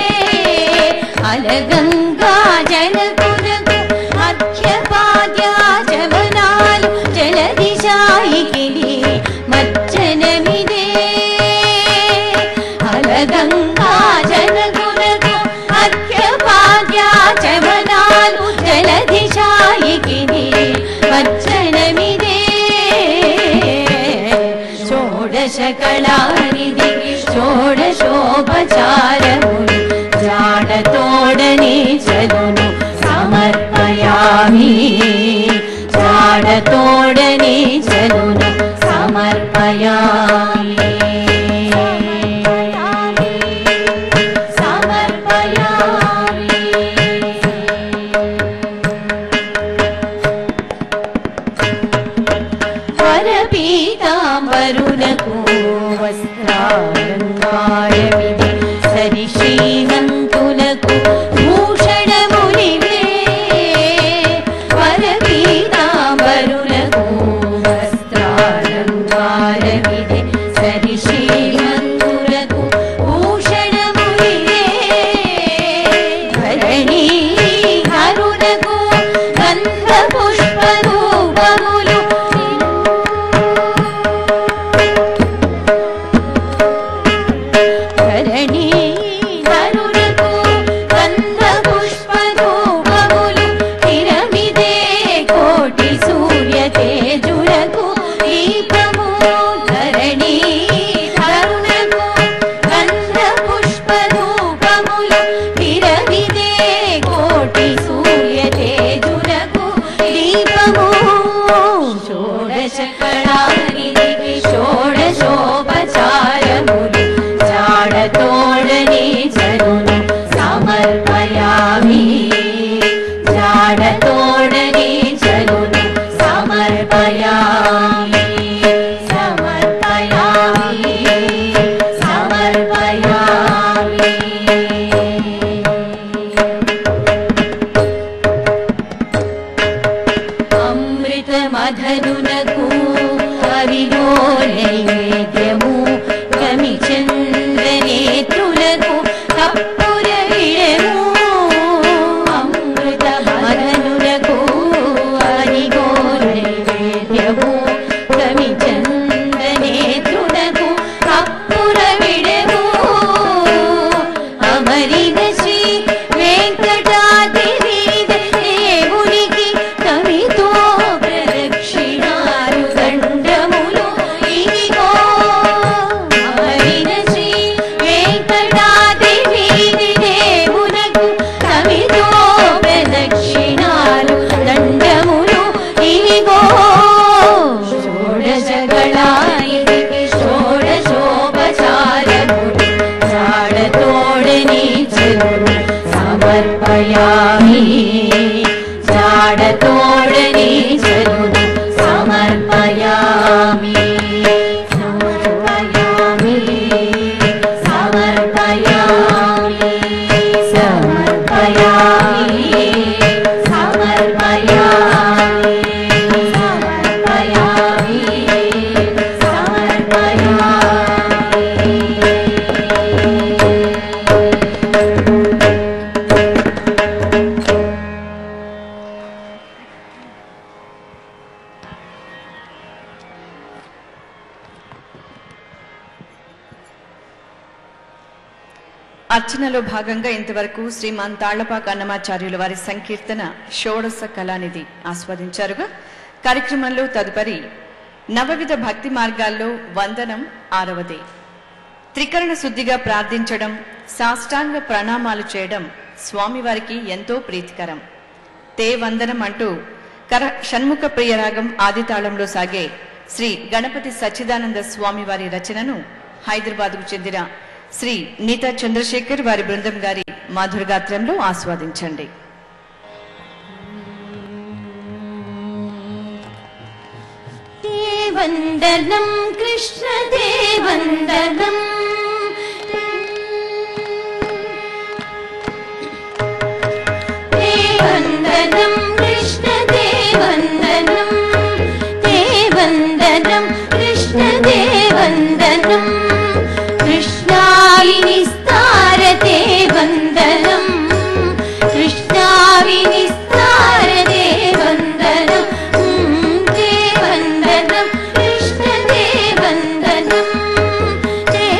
అలగంగా జనకునకు అర్ఘ్యపాద్యాచమనాలు జలదిశాయికిలి మజ్జనమిదే. అలగంగా జనకునకు అర్ఘ్యపాద్యాచమనాలు జలదిశాయికిలి మజ్జనమిదే. షోడశ కళానిధి షోడశోపచారములు జాడతోడని చలును సమర్పయామి, జాడతోడని చలును సమర్పయామి, సమర్పయామి. వరపీతాంబరునకు వస్త్రాలంకారమిది, సరి శ్రీమంతులకు భూషణమునివే. వరపీతాంబరునకు వస్త్రాలంకారమిది, సరి శ్రీమంతులకు భూషణమునివే. ధరణి హరునకు గంధ పుష్ప రూపములు, ధరణి హరునకు గంధ పుష్ప రూపములు తిరమిదే. కోటి సూర్య తేజులకు దీపము, ధరణి హరునకు అర్చనలో భాగంగా ఇంతవరకు శ్రీమాన్ తాళ్లపాక అన్నమాచార్యుల వారి సంకీర్తన షోడశ కళానిధి ఆస్వాదించారుగా. కార్యక్రమంలో తదుపరి నవవిధ భక్తి మార్గాల్లో వందనం ఆరవది. త్రికరణ శుద్ధిగా ప్రార్థించడం, సాష్టాంగ ప్రణామాలు చేయడం స్వామివారికి ఎంతో ప్రీతికరం. తే వందనం అంటూ కర షణ్ముఖ ప్రియరాగం ఆదితాళంలో సాగే శ్రీ గణపతి సచ్చిదానంద స్వామి వారి రచనను హైదరాబాద్కు చెందిన శ్రీ నీతా చంద్రశేఖర్ వారి బృందం గారి మాధురగాత్రంలో ఆస్వాదించండి. దేవందనం కృష్ణ దేవందనం దేవందనం కృష్ణ దేవందనం దేవందనం కృష్ణ దేవందనం కృష్ణావి నిస్తారతే వందనం కృష్ణావి నిస్తారతే వందనం దేవందనం కృష్ణ దేవందనం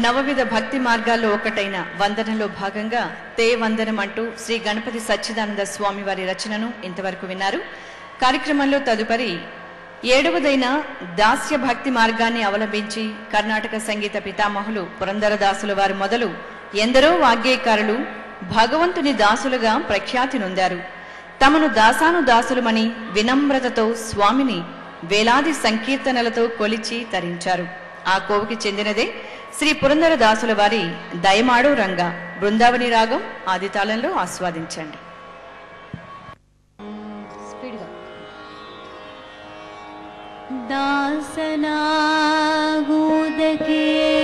నవవిధ భక్తి మార్గాల్లో ఒకటైన వందనలో భాగంగా తే వందనం అంటూ శ్రీ గణపతి సచ్చిదానంద స్వామి వారి రచనను ఇంతవరకు విన్నారు. కార్యక్రమంలో తదుపరి ఏడవదైన దాస్య భక్తి మార్గాన్ని అవలంబించి కర్ణాటక సంగీత పితామహులు పురందరదాసుల వారు మొదలు ఎందరో వాగ్గేయకారులు భగవంతుని దాసులుగా ప్రఖ్యాతి నొందారు. తమను దాసాను దాసులమని వినమ్రతతో స్వామిని వేలాది సంకీర్తనలతో కొలిచి తరించారు. ఆ కోవుకి చెందినదే శ్రీ పురందరదాసుల వారి దయమాడో రంగ. బృందావని రాగం ఆదితాళంలో ఆస్వాదించండి. దాసనాగుదకే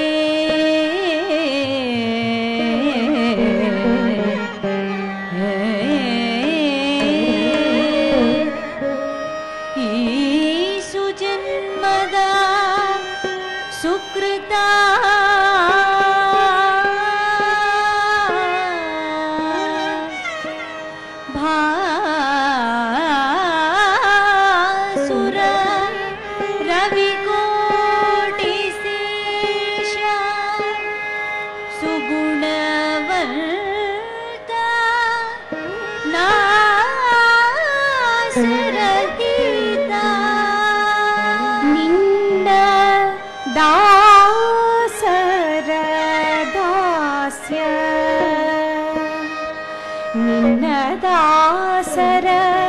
दासर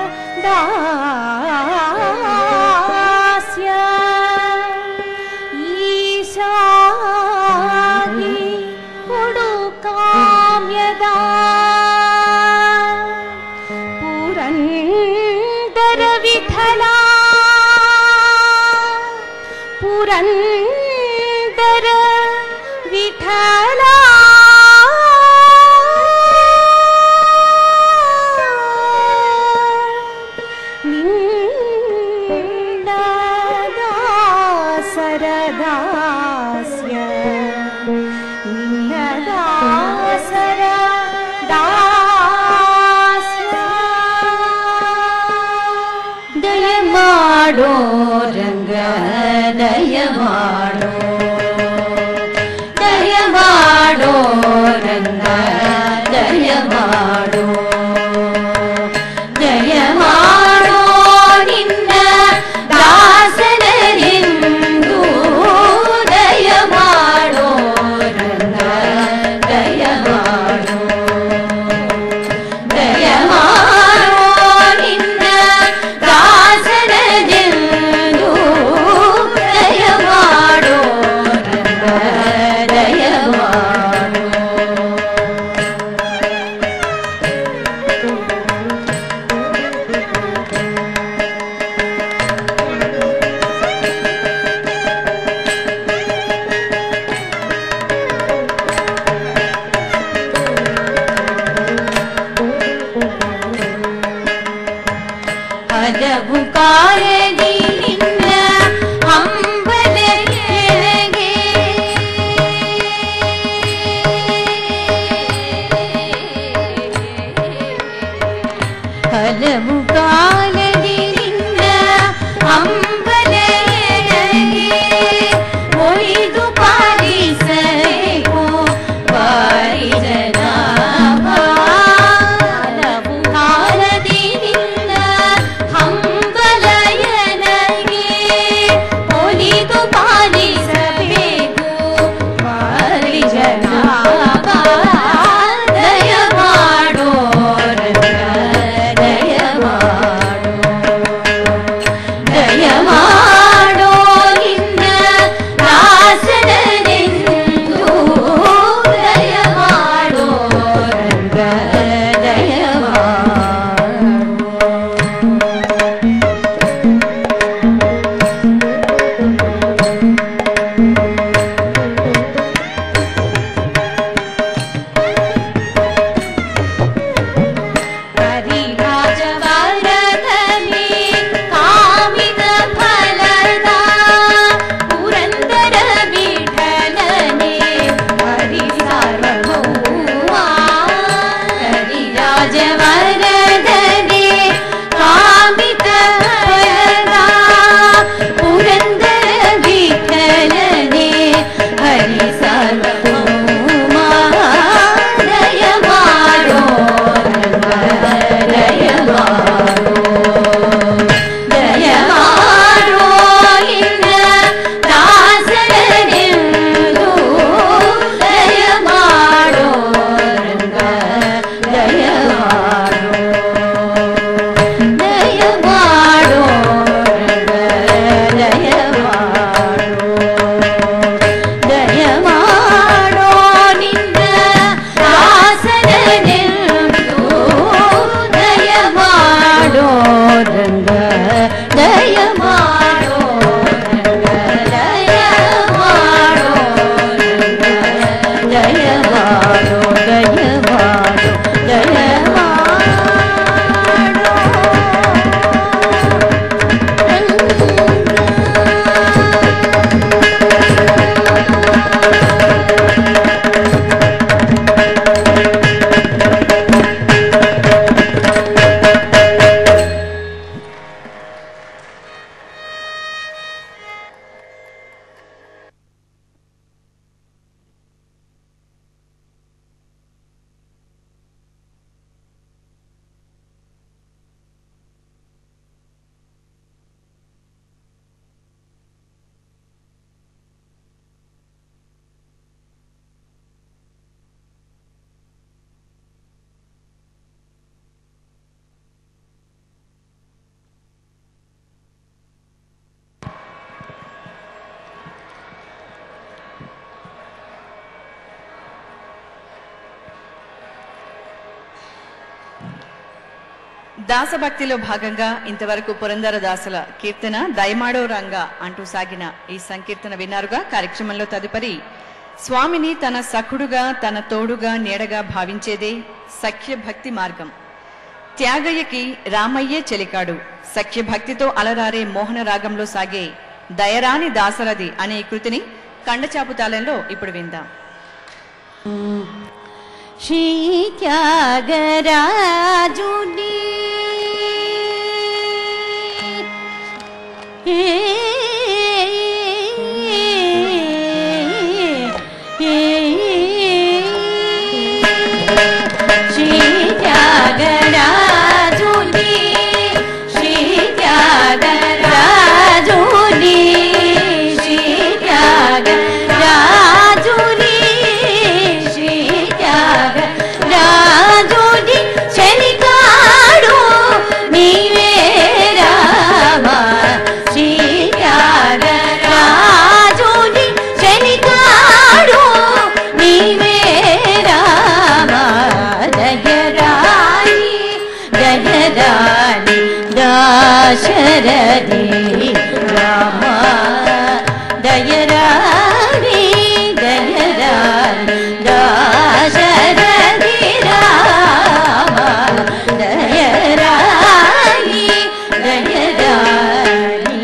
दास्य ईशाहि उडुकाम्यदा पुरंदर विठला पुरंदर विठला दयमाडो रंग दयमाडो दयमाडो रंग दयमाडो दयमाडो निन्न दासनरिंदु दयमाडो रंग दयमाडो दयमाडो निन्न दासनरिंदु दयमाडो रंग दयमाडो ಹಲವು ಕಾರದಿ ನಿನ್ನ ಹಂಬಲಗೆ ಹಲವು ಕಾಲದಿ ನಿನ್ನ ಹಂಬಲಗೆ ಒಯ್ದು ಪಾಲಿಸಬೇಕು ಪಾರಿಜನ ಹಲವು ಕಾಲದಿ ನಿನ್ನ ಹಂಬಲಯನಗೆ ಒಲಿದು ಪಾಲಿಸಬೇಕು ಪಾರಿಜನ ದಯಮಾಡೋ ರಂಗ ದಯಮಾಡೋ దాసభక్తిలో భాగంగా ఇంతవరకు పురందరదాసుల కీర్తన దయమాడో రంగా అంటూ సాగిన ఈ సంకీర్తన విన్నారుగా. కార్యక్రమంలో తదుపరి స్వామిని తన సఖుడుగా తన తోడుగా నీడగా భావించేదే సఖ్య భక్తి మార్గం. త్యాగయ్యకి రామయ్యే చెలికాడు. సఖ్య భక్తితో అలరారే మోహన రాగంలో సాగే దయరాని దాసరథి అనే కృతిని కండచాపు తాళంలో ఇప్పుడు విందాం. శ్రీ త్యాగరాజుని శ్రీ త్యాగరాజుని శ్రీ త్యాగరాజుని శ్రీ త్యాగరాజుని శ్రీ త్యాగరాజుని చెలికాడు నీవే రామా. శ్రీ త్యాగరాజుని చెలికాడు నీవే రామా. దయరాని దయరాని దాశరథి రామా. దయరాని దయరాని దాశరథి రామా. దయరాని దయరాని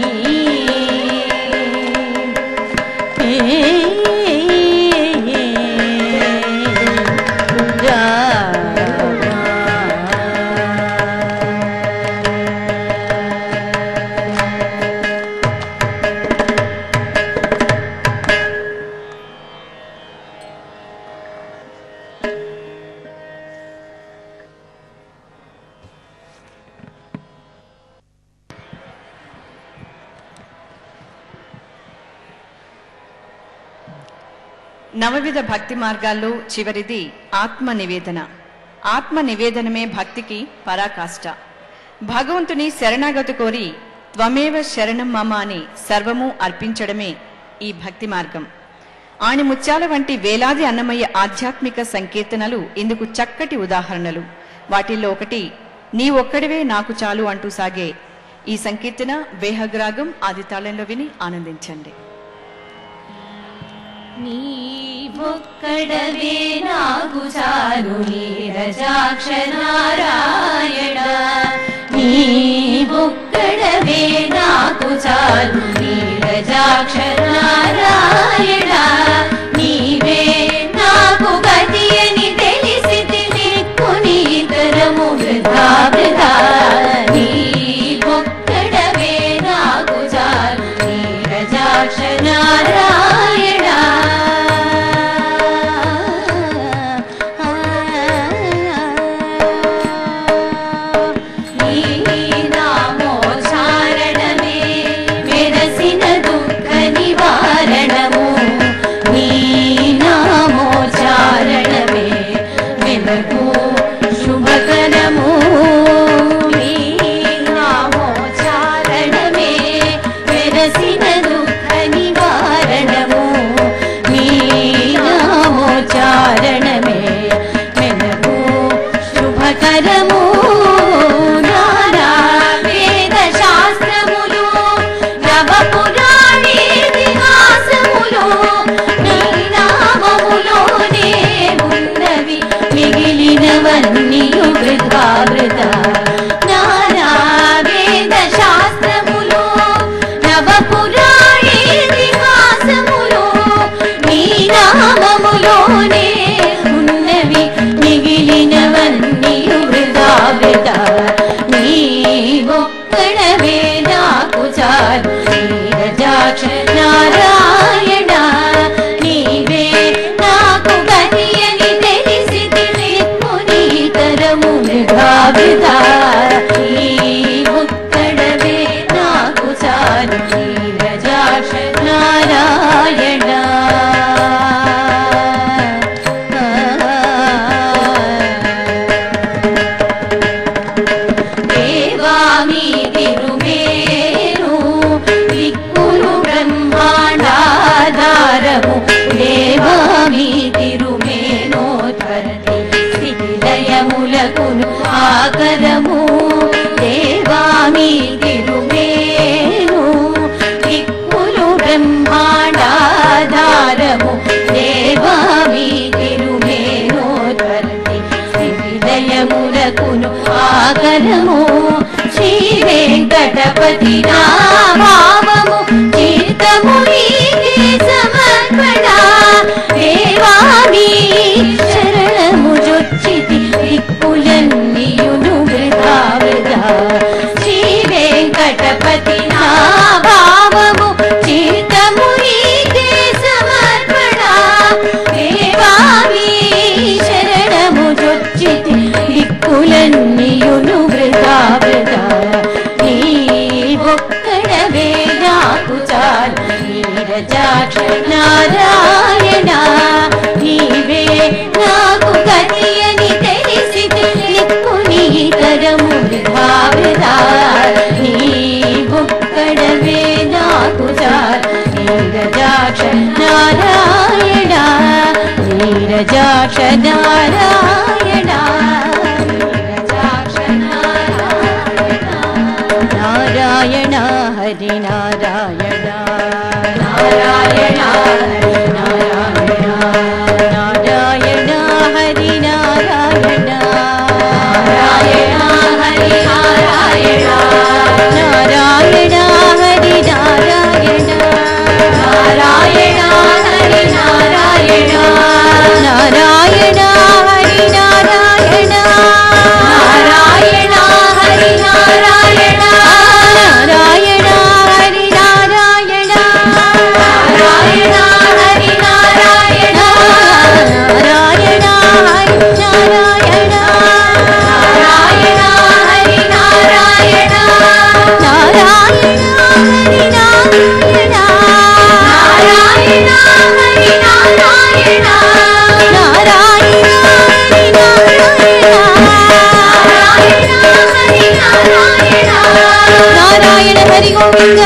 నవవిధ భక్తి మార్గాల్లో చివరిది ఆత్మ నివేదన. ఆత్మ నివేదనమే భక్తికి పరాకాష్ట. భగవంతుని శరణాగతి కోరి త్వమేవ శరణం మమ అని సర్వము అర్పించడమే ఈ భక్తి మార్గం. ఆణిముత్యాల వంటి వేలాది అన్నమయ్య ఆధ్యాత్మిక సంకీర్తనలు ఇందుకు చక్కటి ఉదాహరణలు. వాటిల్లో ఒకటి నీ ఒక్కడివే నాకు చాలు అంటూ సాగే ఈ సంకీర్తన వేహగ్రాగం ఆది తాళంలో విని ఆనందించండి. నీవొక్కడవే నాకు చాలు నీరజాక్ష నారాయణ. నీవొక్కడవే నాకు చాలు నీరజాక్ష నారాయణ. నీవే నాకు గతి అని తెలిసి తినిక్కుని ఇతరము వృధా వృధా. నీవొక్కడవే నాకు చాలు నీరజాక్ష నారాయణ. శుభకరము నీ నామోచారణమే వెరసిన దుఃఖ నివారణము. నీ నామోచారణమే మెనకు శుభకరము. నానా వేద శాస్త్రములు నవ పురాణేతిహాసములు నీ నామములోనే ఉన్నవి మిగిలినవన్నీయు వృధా వృధా. నానా వేద శాస్త్రములు నవ పురాణేతిహాసములు నీ నామములోనే ఉన్నవి మిగిలినవన్నీయు వృధా వృధా. నీవొక్కడవే నాకు చాలు నీరజాక్ష నారాయణ. నీవే నాకు గతి అని తెలిసి తినిక్కుని ఇతరము వృధా వృధా. నీవొక్కడవే నాకు చాలు నీరజాక్ష నారాయణ. దేవామి తిరుమేను దిక్కులు బ్రహ్మాండాధారము. దేవామి తిరుమేనోత్పత్తి స్థితిలయములకును ఆకరము. పలుకును ఆకరము శ్రీ వెంకటపతి నా భావము చిత్తము నీకే సమర్పణ దేవాని శరణము జొచ్చితి దిక్కులన్నీయును వృధా వృధా శ్రీ వెంకటపతి నా భావము చిత్తము నీకే సమర్పణ దేవాని శరణము జొచ్చితి దిక్కులన్నీయును వృధా వృధా నీ ఒక్కడవే నాకు చాలు నీరజాక్ష నారాయణ నీవే నాకు గతి అని తెలిసి దిక్కుని ఇతరము వృధా వృధా నీ ఒక్కడవే నాకు చాలు నీరజాక్ష నారాయణ నీరజాక్ష నారాయణ నీరజాక్ష నారాయణ నారాయణ హరి నారాయణ నారాయణ హరి నారాయణ నారాయణ హరి నారాయణ నారాయణ హరి నారాయణ నారాయణ హరి నారాయణ నారాయణ హరి నారాయణ నారాయణ హరి నారాయణ నారాయణ హరి నారాయణ నారాయణ హరి నారాయణ నారాయణ హరి నారాయణ నారాయణ హరి నారాయణ నారాయణ హరి నారాయణ నారాయణ హరి నారాయణ నారాయణ హరి నారాయణ నారాయణ హరి నారాయణ నారాయణ హరి గోవింద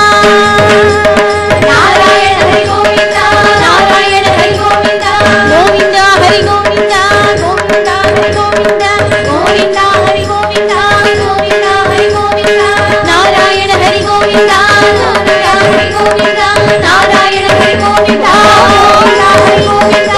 నారాయణ హరి గోవింద నారాయణ హరి గోవింద గోవింద హరి గోవింద గోవింద హరి గోవింద గోవింద హరి గోవింద గోవింద హరి గోవింద నారాయణ హరి గోవింద గోవింద హరి గోవింద నారాయణ హరి గోవింద గోవింద హరి గోవింద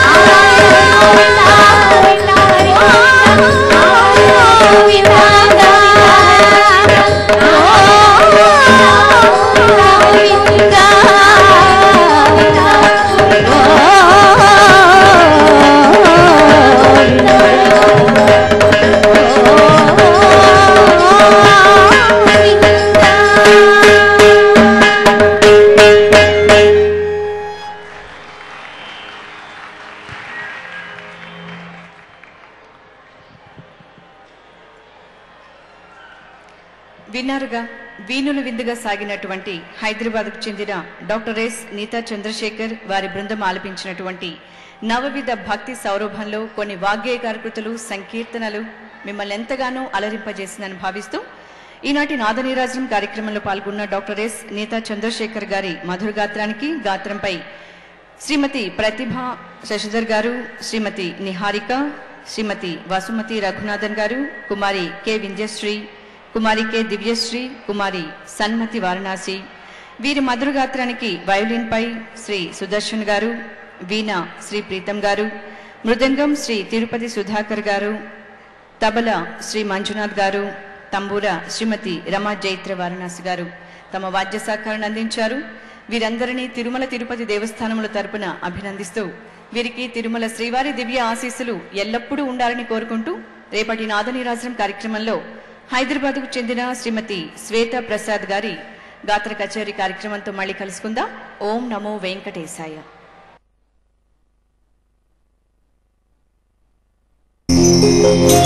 విన్నారుగా వీణుల విందుగా సాగినటువంటి హైదరాబాద్కు చెందిన డాక్టర్ ఎస్ నీతా చంద్రశేఖర్ వారి బృందం ఆలపించినటువంటి నవవిధ భక్తి సౌరభంలో కొన్ని వాగ్గేయకారకృతులు సంకీర్తనలు మిమ్మల్ని ఎంతగానో అలరింపజేసిందని భావిస్తూ ఈనాటి నాదనీరాజనం కార్యక్రమంలో పాల్గొన్న డాక్టర్ ఎస్ నీతా చంద్రశేఖర్ గారి మధుర గాత్రానికి గాత్రంపై శ్రీమతి ప్రతిభ శశిధర్ గారు, శ్రీమతి నిహారిక, శ్రీమతి వసుమతి రఘునాథన్ గారు, కుమారి కె వింధ్యశ్రీ, కుమారి కె దివ్యశ్రీ, కుమారి సన్మతి వారణాసి, వీరి మధురగాత్రానికి వయోలిన్ పై శ్రీ సుదర్శన్ గారు, వీణ శ్రీ ప్రీతం గారు, మృదంగం శ్రీ తిరుపతి సుధాకర్ గారు, తబల శ్రీ మంజునాథ్ గారు, తంబూర శ్రీమతి రమా జైత్ర వారణాసి గారు తమ వాద్య సహకారాన్ని అందించారు. వీరందరినీ తిరుమల తిరుపతి దేవస్థానముల తరపున అభినందిస్తూ వీరికి తిరుమల శ్రీవారి దివ్య ఆశీస్సులు ఎల్లప్పుడూ ఉండాలని కోరుకుంటూ రేపటి నాదనీరాజనం కార్యక్రమంలో హైదరాబాద్కు చెందిన శ్రీమతి శ్వేత ప్రసాద్ గారి గాత్ర కచేరీ కార్యక్రమంతో మళ్ళీ కలుసుకుందాం. ఓం నమో వెంకటేశాయ. Thank you.